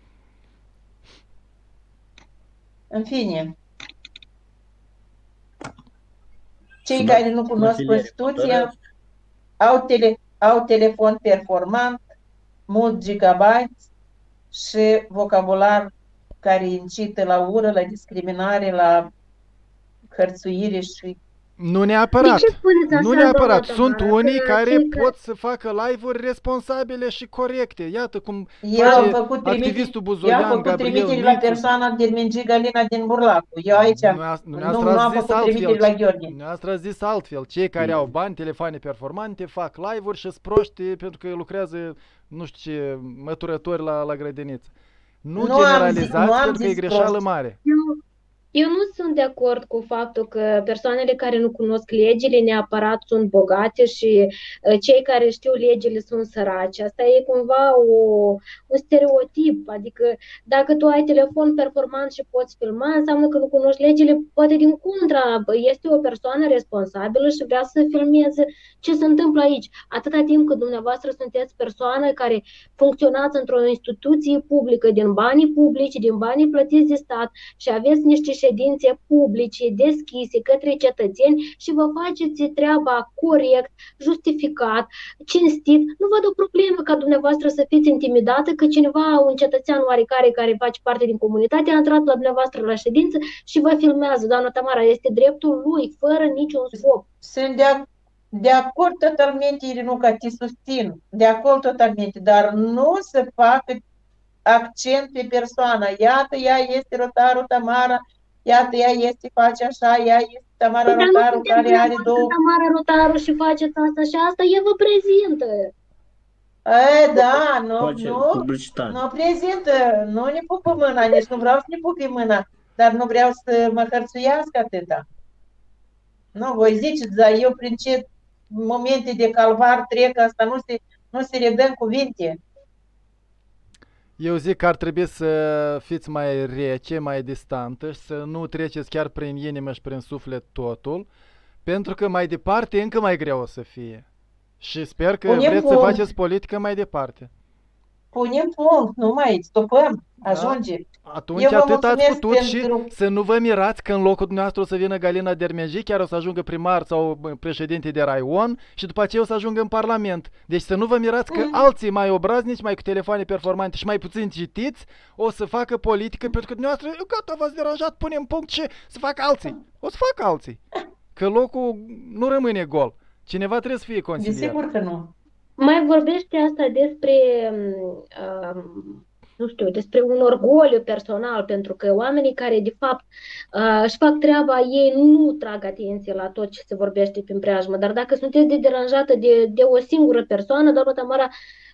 În fine, cei care nu cunosc Constituția au telefon performant, mult gigabytes și vocabular care incită la ură, la discriminare, la hărțuire și... Nu neapărat. Nu neapărat. Sunt unii care pot să facă live-uri responsabile și corecte. Iată cum face activistul buzoian Gabriel Nițu. Eu am făcut trimitere la persoana din Mingiga Lina din Burlacu. Eu aici nu am făcut trimitere la Gheorghe. Dumneavoastră a zis altfel. Cei care au bani, telefoane performante, fac live-uri și-s proști pentru că lucrează, nu știu ce, măturători la grădiniță. Nu generalizați pentru că e greșeală mare. Eu nu sunt de acord cu faptul că persoanele care nu cunosc legile neapărat sunt bogate și cei care știu legile sunt săraci. Asta e cumva un stereotip. Adică dacă tu ai telefon performant și poți filma, înseamnă că nu cunoști legile. Poate din contra, este o persoană responsabilă și vrea să filmeze ce se întâmplă aici. Atâta timp cât dumneavoastră sunteți persoană care funcționați într-o instituție publică, din banii publici, din banii plătiți de stat și aveți niște ședințe publice, deschise către cetățeni și vă faceți treaba corect, justificat, cinstit, nu văd o problemă ca dumneavoastră să fiți intimidată că cineva, un cetățean oarecare care face parte din comunitate, a intrat la dumneavoastră la ședință și vă filmează. Doamna Tamara, este dreptul lui, fără niciun scop. Sunt de acord totalmente, Irinuca, te susțin, de acord totalmente, dar nu să facă accent pe persoană. Iată, ea este Rotaru Tamara, iată, ea este, face așa, ea este Tamara Rotaru, care are două... Tamara Rotaru și faceți asta și asta, ea vă prezintă. Da, nu prezintă, nu ne pupă mâna, nici nu vreau să ne pupi mâna, dar nu vreau să mă hărțuiască atâta. Nu, voi ziceți, dar eu prin ce momente de calvar trec, asta nu se redă în cuvinte. Eu zic că ar trebui să fiți mai rece, mai distantă și să nu treceți chiar prin inimă și prin suflet totul, pentru că mai departe încă mai greu o să fie. Și sper că vreți să faceți politică mai departe. punem punct, nu mai stopăm, ajunge. Atunci Eu vă atât ați mulțumesc putut și pentru- să nu vă mirați că în locul dumneavoastră o să vină Galina Dermenji, chiar o să ajungă primar sau președinte de raion și după aceea o să ajungă în Parlament. Deci să nu vă mirați că alții mai obraznici, mai cu telefoane performante și mai puțin citiți, o să facă politică pentru că dumneavoastră, gata, v-ați deranjat, punem punct și să facă alții. O să facă alții. Că locul nu rămâne gol. Cineva trebuie să fie consilier. Desigur că nu. Mai vorbește asta despre, nu știu, despre un orgoliu personal, pentru că oamenii care, de fapt, își fac treaba, ei nu trag atenție la tot ce se vorbește prin preajmă. Dar dacă sunteți deranjată de o singură persoană, doamna Tamara,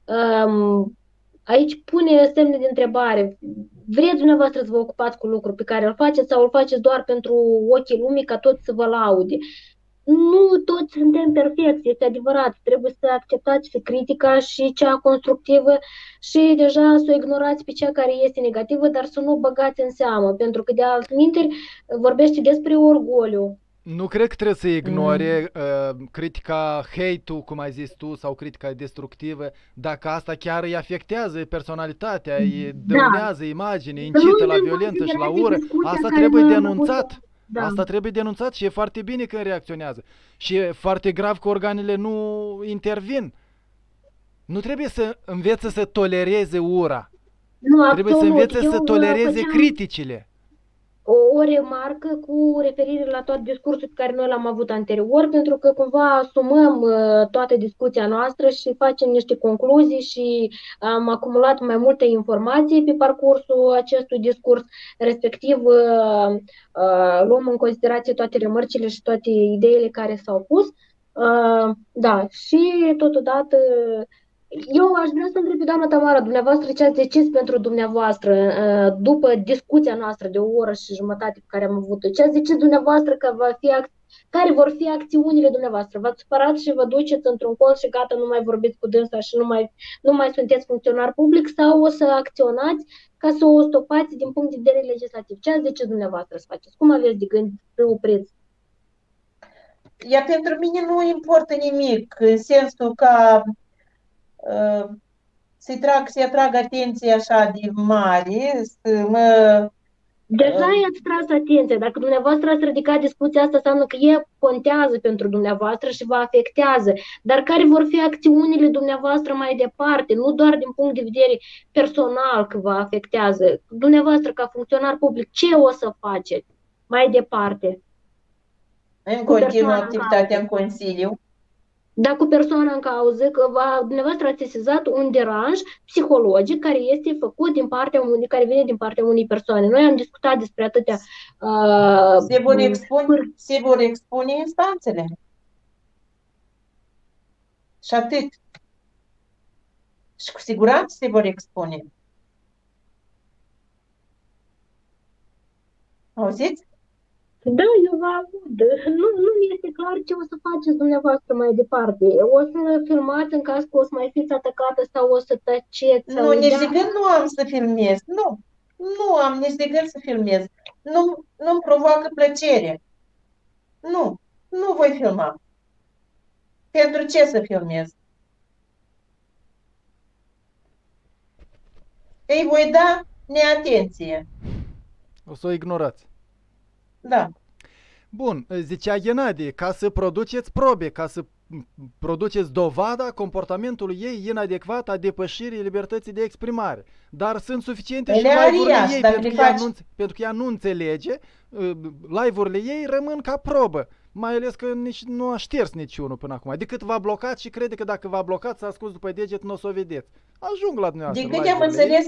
aici pune semne de întrebare. Vreți dumneavoastră să vă ocupați cu lucruri pe care îl faceți sau îl faceți doar pentru ochii lumii ca toți să vă laude? Nu toți suntem perfecți, este adevărat. Trebuie să acceptați și critica și cea constructivă și deja să o ignorați pe cea care este negativă, dar să nu o băgați în seamă, pentru că de altminteri vorbește despre orgoliu. Nu cred că trebuie să ignore critica, hate-ul, cum ai zis tu, sau critica destructivă, dacă asta chiar îi afectează personalitatea, îi dăunează imagine, incită la violență și la ură. Asta trebuie denunțat. Da. Asta trebuie denunțat și e foarte bine când reacționează. Și e foarte grav că organele nu intervin. Nu trebuie să învețe să tolereze ura. Nu, Trebuie să absolut. învețe să Eu tolereze făceam criticile. o remarcă cu referire la tot discursul pe care noi l-am avut anterior, pentru că cumva asumăm toată discuția noastră și facem niște concluzii și am acumulat mai multe informații pe parcursul acestui discurs, respectiv luăm în considerație toate remarcile și toate ideile care s-au pus. Da, și totodată eu aș vrea să întreb pe doamna Tamara, dumneavoastră ce ați decis pentru dumneavoastră după discuția noastră de o oră și jumătate pe care am avut-o? Ce ați decis dumneavoastră că care vor fi acțiunile dumneavoastră? V-ați supărat și vă duceți într-un colț și gata, nu mai vorbiți cu dânsa și nu mai sunteți funcționar public sau o să acționați ca să o stopați din punct de vedere legislativ? Ce ați decis dumneavoastră să faceți? Cum aveți de gând să opriți? Ea pentru mine nu importă nimic, în sensul că să-i atrag atenție așa de mare, să mă... Deja i-ați tras atenție. Dacă dumneavoastră ați ridicat discuția asta, înseamnă că ea contează pentru dumneavoastră și vă afectează. Dar care vor fi acțiunile dumneavoastră mai departe, nu doar din punct de vedere personal că vă afectează. Dumneavoastră, ca funcționar public, ce o să faceți mai departe? În continuă activitatea în Consiliu. Dar cu persoana în cauză, că dumneavoastră ați sesizat un deranj psihologic care este făcut care vine din partea unei persoane. Noi am discutat despre atâtea... Se vor expune instanțele. Și atât. Și cu siguranță se vor expune. Auziți? Da, eu vă aud. Nu mi este clar ce o să faceți dumneavoastră mai departe. O să filmați în caz că o să mai fiți atacată sau o să tăceți? Nu, nici de gând nu am să filmez. Nu am nici de gând să filmez. Nu-mi provoacă plăcere. Nu voi filma. Pentru ce să filmez? Îi voi da neatenție. O să o ignorați. Da. Bun, zicea Ghenadie, ca să produceți probe, ca să produceți dovada comportamentului ei inadecvat a depășirii libertății de exprimare. Dar sunt suficiente și live-urile ei, pentru că ea nu înțelege, live-urile ei rămân ca probă. Mai ales că nici nu a șters niciunul până acum. Decât v-a blocat și crede că dacă v-a blocat, s-a ascuns după deget, nu o să o vedeți. Ajung la dumneavoastră. De câte am înțeles,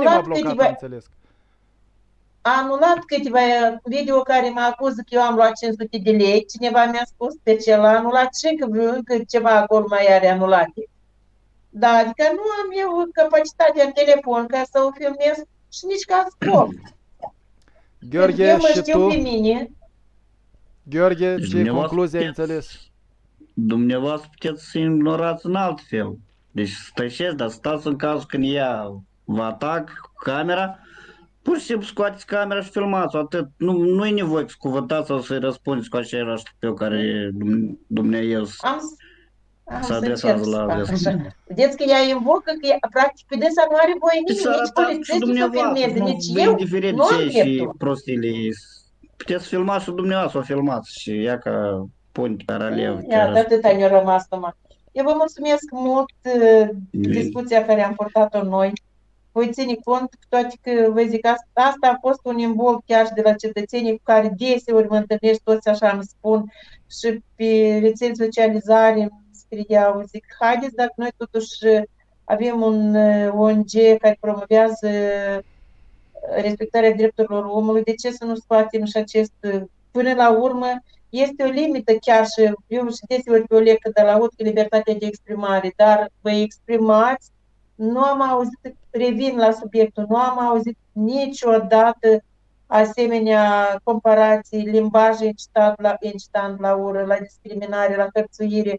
a anulat câteva video care mă acuză că eu am luat 500 de lei. Cineva mi-a spus pe cel, a anulat și că încă ceva acolo mai are anulate. Da, adică nu am eu capacitatea în telefon ca să o filmez și nici ca scop. Gheorghe, eu mă și știu tu? pe mine. Gheorghe, ce concluzie ai înțeles? Dumneavoastră puteți să ignorați în alt fel. Deci stășeți, dar stați în cazul când ea vă atac cu camera, pur și simplu scoateți camera și filmați-o, atât. Nu e nevoie să cuvântați sau să-i răspundeți cu același tupeu care dumneavoastră. Am se să adresează încerc să la fac adresa. așa. Vedeți că ea invocă că practic pe dânsa nu are voie Deci să nici arătați și polițistul să dumneavoastră, filmeze, nu nici vă eu, indiferent nu am ce și dreptul. prostile. Puteți filma și dumneavoastră, o filmați și ea ca punct paralel. Iată, atâta ne-a rămas numai. Eu vă mulțumesc mult discuția care am purtat-o noi. Voi ține cont, cu toate că, vă zic, asta a fost un imbold chiar și de la cetățenii cu care deseori mă întâlnesc, toți așa îmi spun, și pe rețele socializare îmi scriau, zic, haideți dacă noi totuși avem un ONG care promovează respectarea drepturilor omului, de ce să nu scoatem și acest, până la urmă, este o limită chiar și, eu și deseori pe o lectă de la aud că libertatea de exprimare, dar vă exprimați. Nu am auzit, revin la subiectul, nu am auzit niciodată asemenea comparații, limbaj incitant la ură, la discriminare, la hărțuire,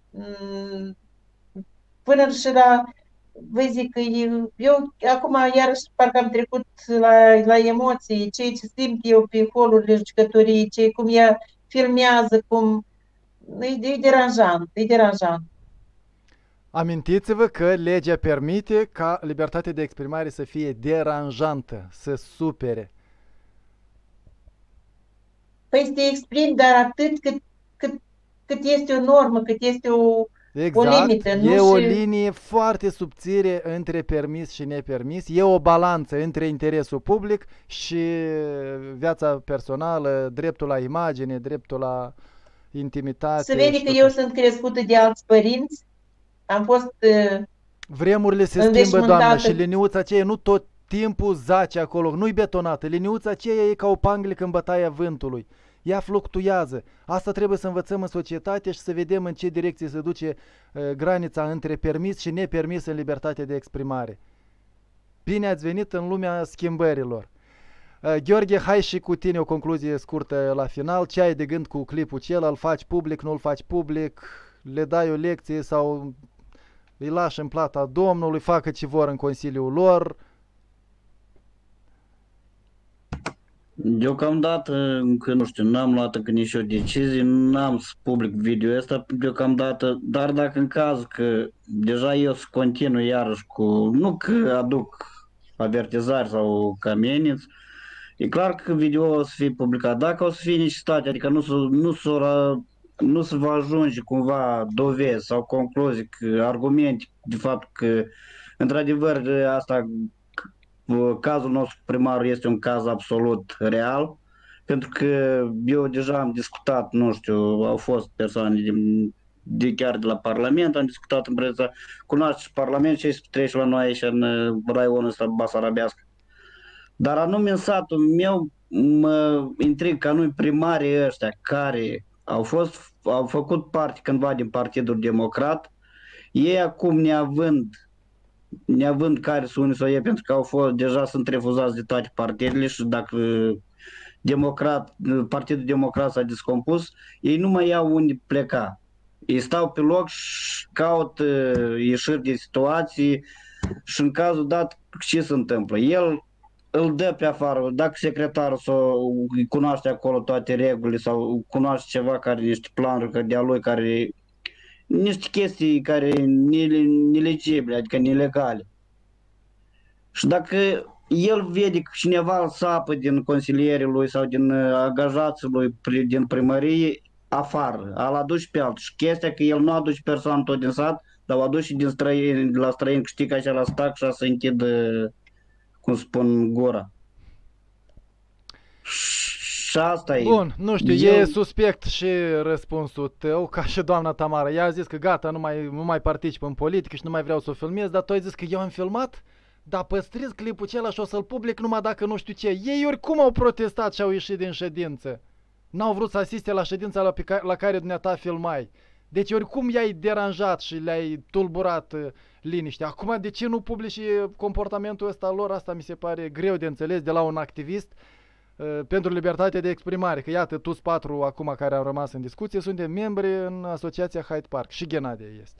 până și la, vă zic că eu acum iarăși parcă am trecut la emoții, ceea ce simt eu pe holurile jucătoriei, cum ea filmează, cum e deranjant, e deranjant. Amintiți-vă că legea permite ca libertatea de exprimare să fie deranjantă, să supere. Păi să te exprimi, dar atât cât este o normă, cât este o limită. E o linie foarte subțire între permis și nepermis, e o balanță între interesul public și viața personală, dreptul la imagine, dreptul la intimitate. Se vede că eu sunt crescută de alți părinți, am fost vremurile se schimbă, doamnă, și liniuța aceea nu tot timpul zace acolo, nu-i betonată, liniuța aceea e ca o panglică în bătaia vântului. Ea fluctuează. Asta trebuie să învățăm în societate și să vedem în ce direcție se duce granița între permis și nepermis în libertatea de exprimare. Bine ați venit în lumea schimbărilor. Gheorghe, hai și cu tine o concluzie scurtă la final. Ce ai de gând cu clipul acela? Îl faci public, nu-l faci public? Le dai o lecție sau îi lași în plata Domnului, facă ce vor în consiliul lor? Deocamdată, încă nu știu, n-am luat încă nici o decizie, n-am să public video ăsta deocamdată, dar dacă în caz că deja eu să continui iarăși cu, nu că aduc avertizari sau că ameninț, e clar că video o să fie publicat. Dacă o să fie necesitate, adică nu se va ajunge cumva dovezi sau concluzii, argumente de fapt că într-adevăr asta, cazul nostru primarul este un caz absolut real, pentru că eu deja am discutat, nu știu, au fost persoane chiar de la Parlament, am discutat în prezența, cunoaște Parlamentul ce se trece la noi aici în raionul ăsta basarabească. Dar anume în satul meu mă intrиг că anume primarii ăștia care au făcut parte cândva din Partidul Democrat, ei acum neavând care să unii să o iei, pentru că deja sunt refuzați de toate partidele și dacă Partidul Democrat s-a descompus, ei nu mai au unde pleca. Ei stau pe loc și caută ieșiri de situații și în cazul dat ce se întâmplă? El îl dă pe afară, dacă secretarul cunoaște acolo toate regulile sau cunoaște ceva care niște planuri de-a lui, care niște chestii care nelegibile, adică nelegale. Și dacă el vede că cineva îl sapă din consilierii lui sau din angajații lui din primărie, afară, îl aduce pe altul. Și chestia că el nu aduce persoană tot din sat, dar o aduce din străini, de la străini, că știi că așa la stac și să închidă, cum spun, gura. Și asta e. Bun, nu știu, e suspect și răspunsul tău, ca și doamna Tamara. Ea a zis că gata, nu mai particip în politică și nu mai vreau să o filmez, dar tu ai zis că eu am filmat, dar păstrez clipul acela și o să-l public numai dacă nu știu ce. Ei oricum au protestat și au ieșit din ședință. N-au vrut să asiste la ședința la care dumneata filmai. Deci oricum i-ai deranjat și le-ai tulburat liniștea. Acum de ce nu publici comportamentul ăsta lor? Asta mi se pare greu de înțeles de la un activist pentru libertatea de exprimare. Că iată, toți patru acum care au rămas în discuție suntem membri în asociația Hyde Park. Și Ghenadie este.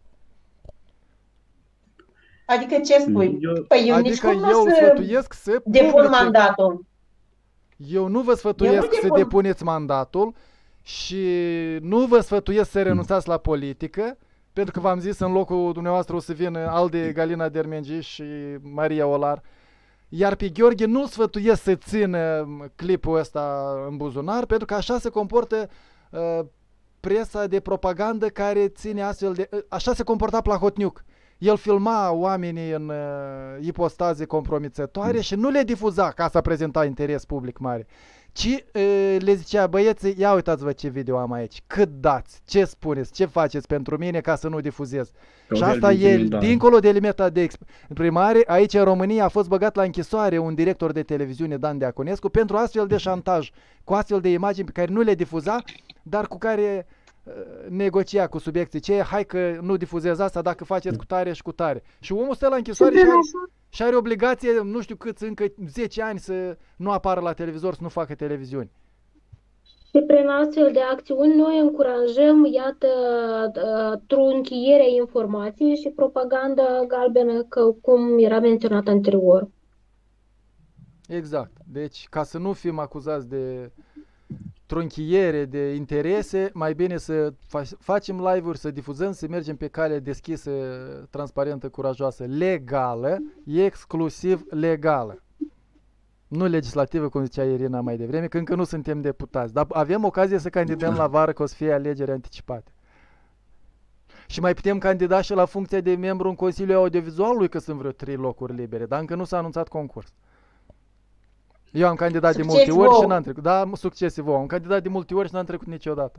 Adică ce spui? Păi eu adică nici cum eu sfătuiesc să depun mandatul. Eu nu vă sfătuiesc să depuneți mandatul și nu vă sfătuiesc să renunțați la politică, pentru că v-am zis, în locul dumneavoastră o să vină Alde Galina Dermengi și Maria Olar. Iar pe Gheorghe nu-l sfătuiesc să țină clipul ăsta în buzunar, pentru că așa se comportă presa de propagandă care ține astfel de... Așa se comporta Plahotniuc. El filma oamenii în ipostaze compromițătoare și nu le difuza ca să prezenta interes public mare, ci le zicea, băieți, ia uitați-vă ce video am aici, cât dați, ce spuneți, ce faceți pentru mine ca să nu difuzez. Și asta e dincolo de limita de exprimare. Aici în România a fost băgat la închisoare un director de televiziune, Dan Deaconescu, pentru astfel de șantaj, cu astfel de imagini pe care nu le difuza, dar cu care negocia cu subiecții. Ce hai că nu difuzez asta dacă faceți cu tare și cu tare. Și omul stă la închisoare și are obligație, nu știu cât, încă 10 ani să nu apară la televizor, să nu facă televiziuni. Și prin astfel de acțiuni noi încurajăm, iată, trunchierea informației și propaganda galbenă, cum era menționat anterior. Exact. Deci, ca să nu fim acuzați de trunchiere, de interese, mai bine să facem live-uri, să difuzăm, să mergem pe cale deschisă, transparentă, curajoasă, legală, exclusiv legală. Nu legislativă, cum zicea Irina mai devreme, că încă nu suntem deputați, dar avem ocazie să candidăm la vară, că o să fie alegeri anticipate. Și mai putem candida și la funcția de membru în Consiliul Audiovizualului, că sunt vreo 3 locuri libere, dar încă nu s-a anunțat concurs. Eu am candidat Succes de multe ori vouă. și n-am trecut. Da, succes vouă. Am candidat de multe ori și n-am trecut niciodată.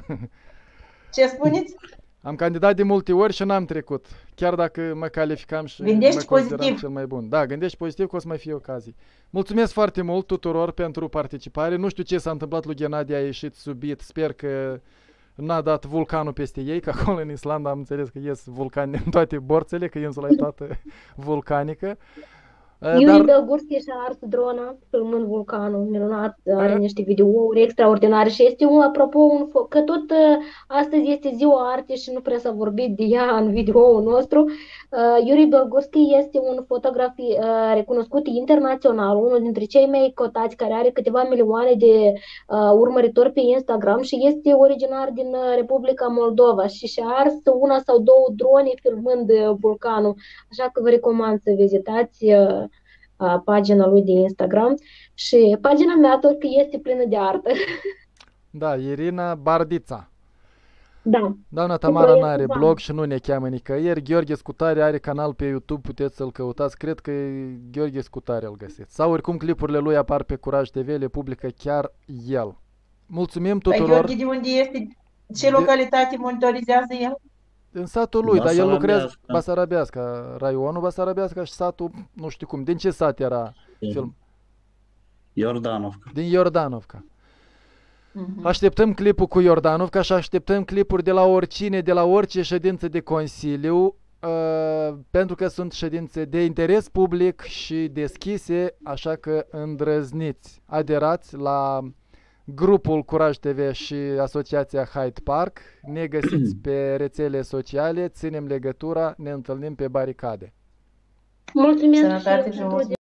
Ce spuneți? Am candidat de multe ori și n-am trecut. Chiar dacă mă calificam și Gândești mă consideram pozitiv. cel mai bun. Da, gândești pozitiv că o să mai fie ocazii. Mulțumesc foarte mult tuturor pentru participare. Nu știu ce s-a întâmplat lui Ghenadie, a ieșit subit. Sper că n-a dat vulcanul peste ei, că acolo în Islanda am înțeles că ies vulcani în toate borțele, că insula e toată vulcanică. Yuri Belgurski și-a ars drona filmând vulcanul, minunat, are niște videouri extraordinare și este apropo, că tot astăzi este ziua artei și nu prea s-a vorbit de ea în videoul nostru. Yuri Belgurski este un fotograf recunoscut internațional, unul dintre cei mai cotați, care are câteva milioane de urmăritori pe Instagram și este originar din Republica Moldova și și-a ars una sau două drone filmând vulcanul, așa că vă recomand să vizitați pagina lui de Instagram și pagina mea tot că este plină de artă. Da, Irina Bardița. Da. Doamna Tamara n-are blog și nu ne cheamă nicăieri. Gheorghe Scutare are canal pe YouTube, puteți să-l căutați. Cred că Gheorghe Scutare îl găsiți. Sau oricum clipurile lui apar pe Curaj TV, le publică chiar el. Mulțumim tuturor. Gheorghe, de unde este? Ce localitate monitorizează el? În satul lui, dar el lucrează Basarabeasca, raionul Basarabeasca și satul, nu știu cum. Din ce sat era film? Iordanovca. Din Iordanovca. Așteptăm clipul cu Iordanovca și așteptăm clipuri de la oricine, de la orice ședință de Consiliu, pentru că sunt ședințe de interes public și deschise, așa că îndrăzniți. Aderați la grupul Curaj TV și Asociația Hyde Park. Ne găsiți pe rețele sociale, ținem legătura, ne întâlnim pe baricade. Mulțumesc Sănătate și frumos!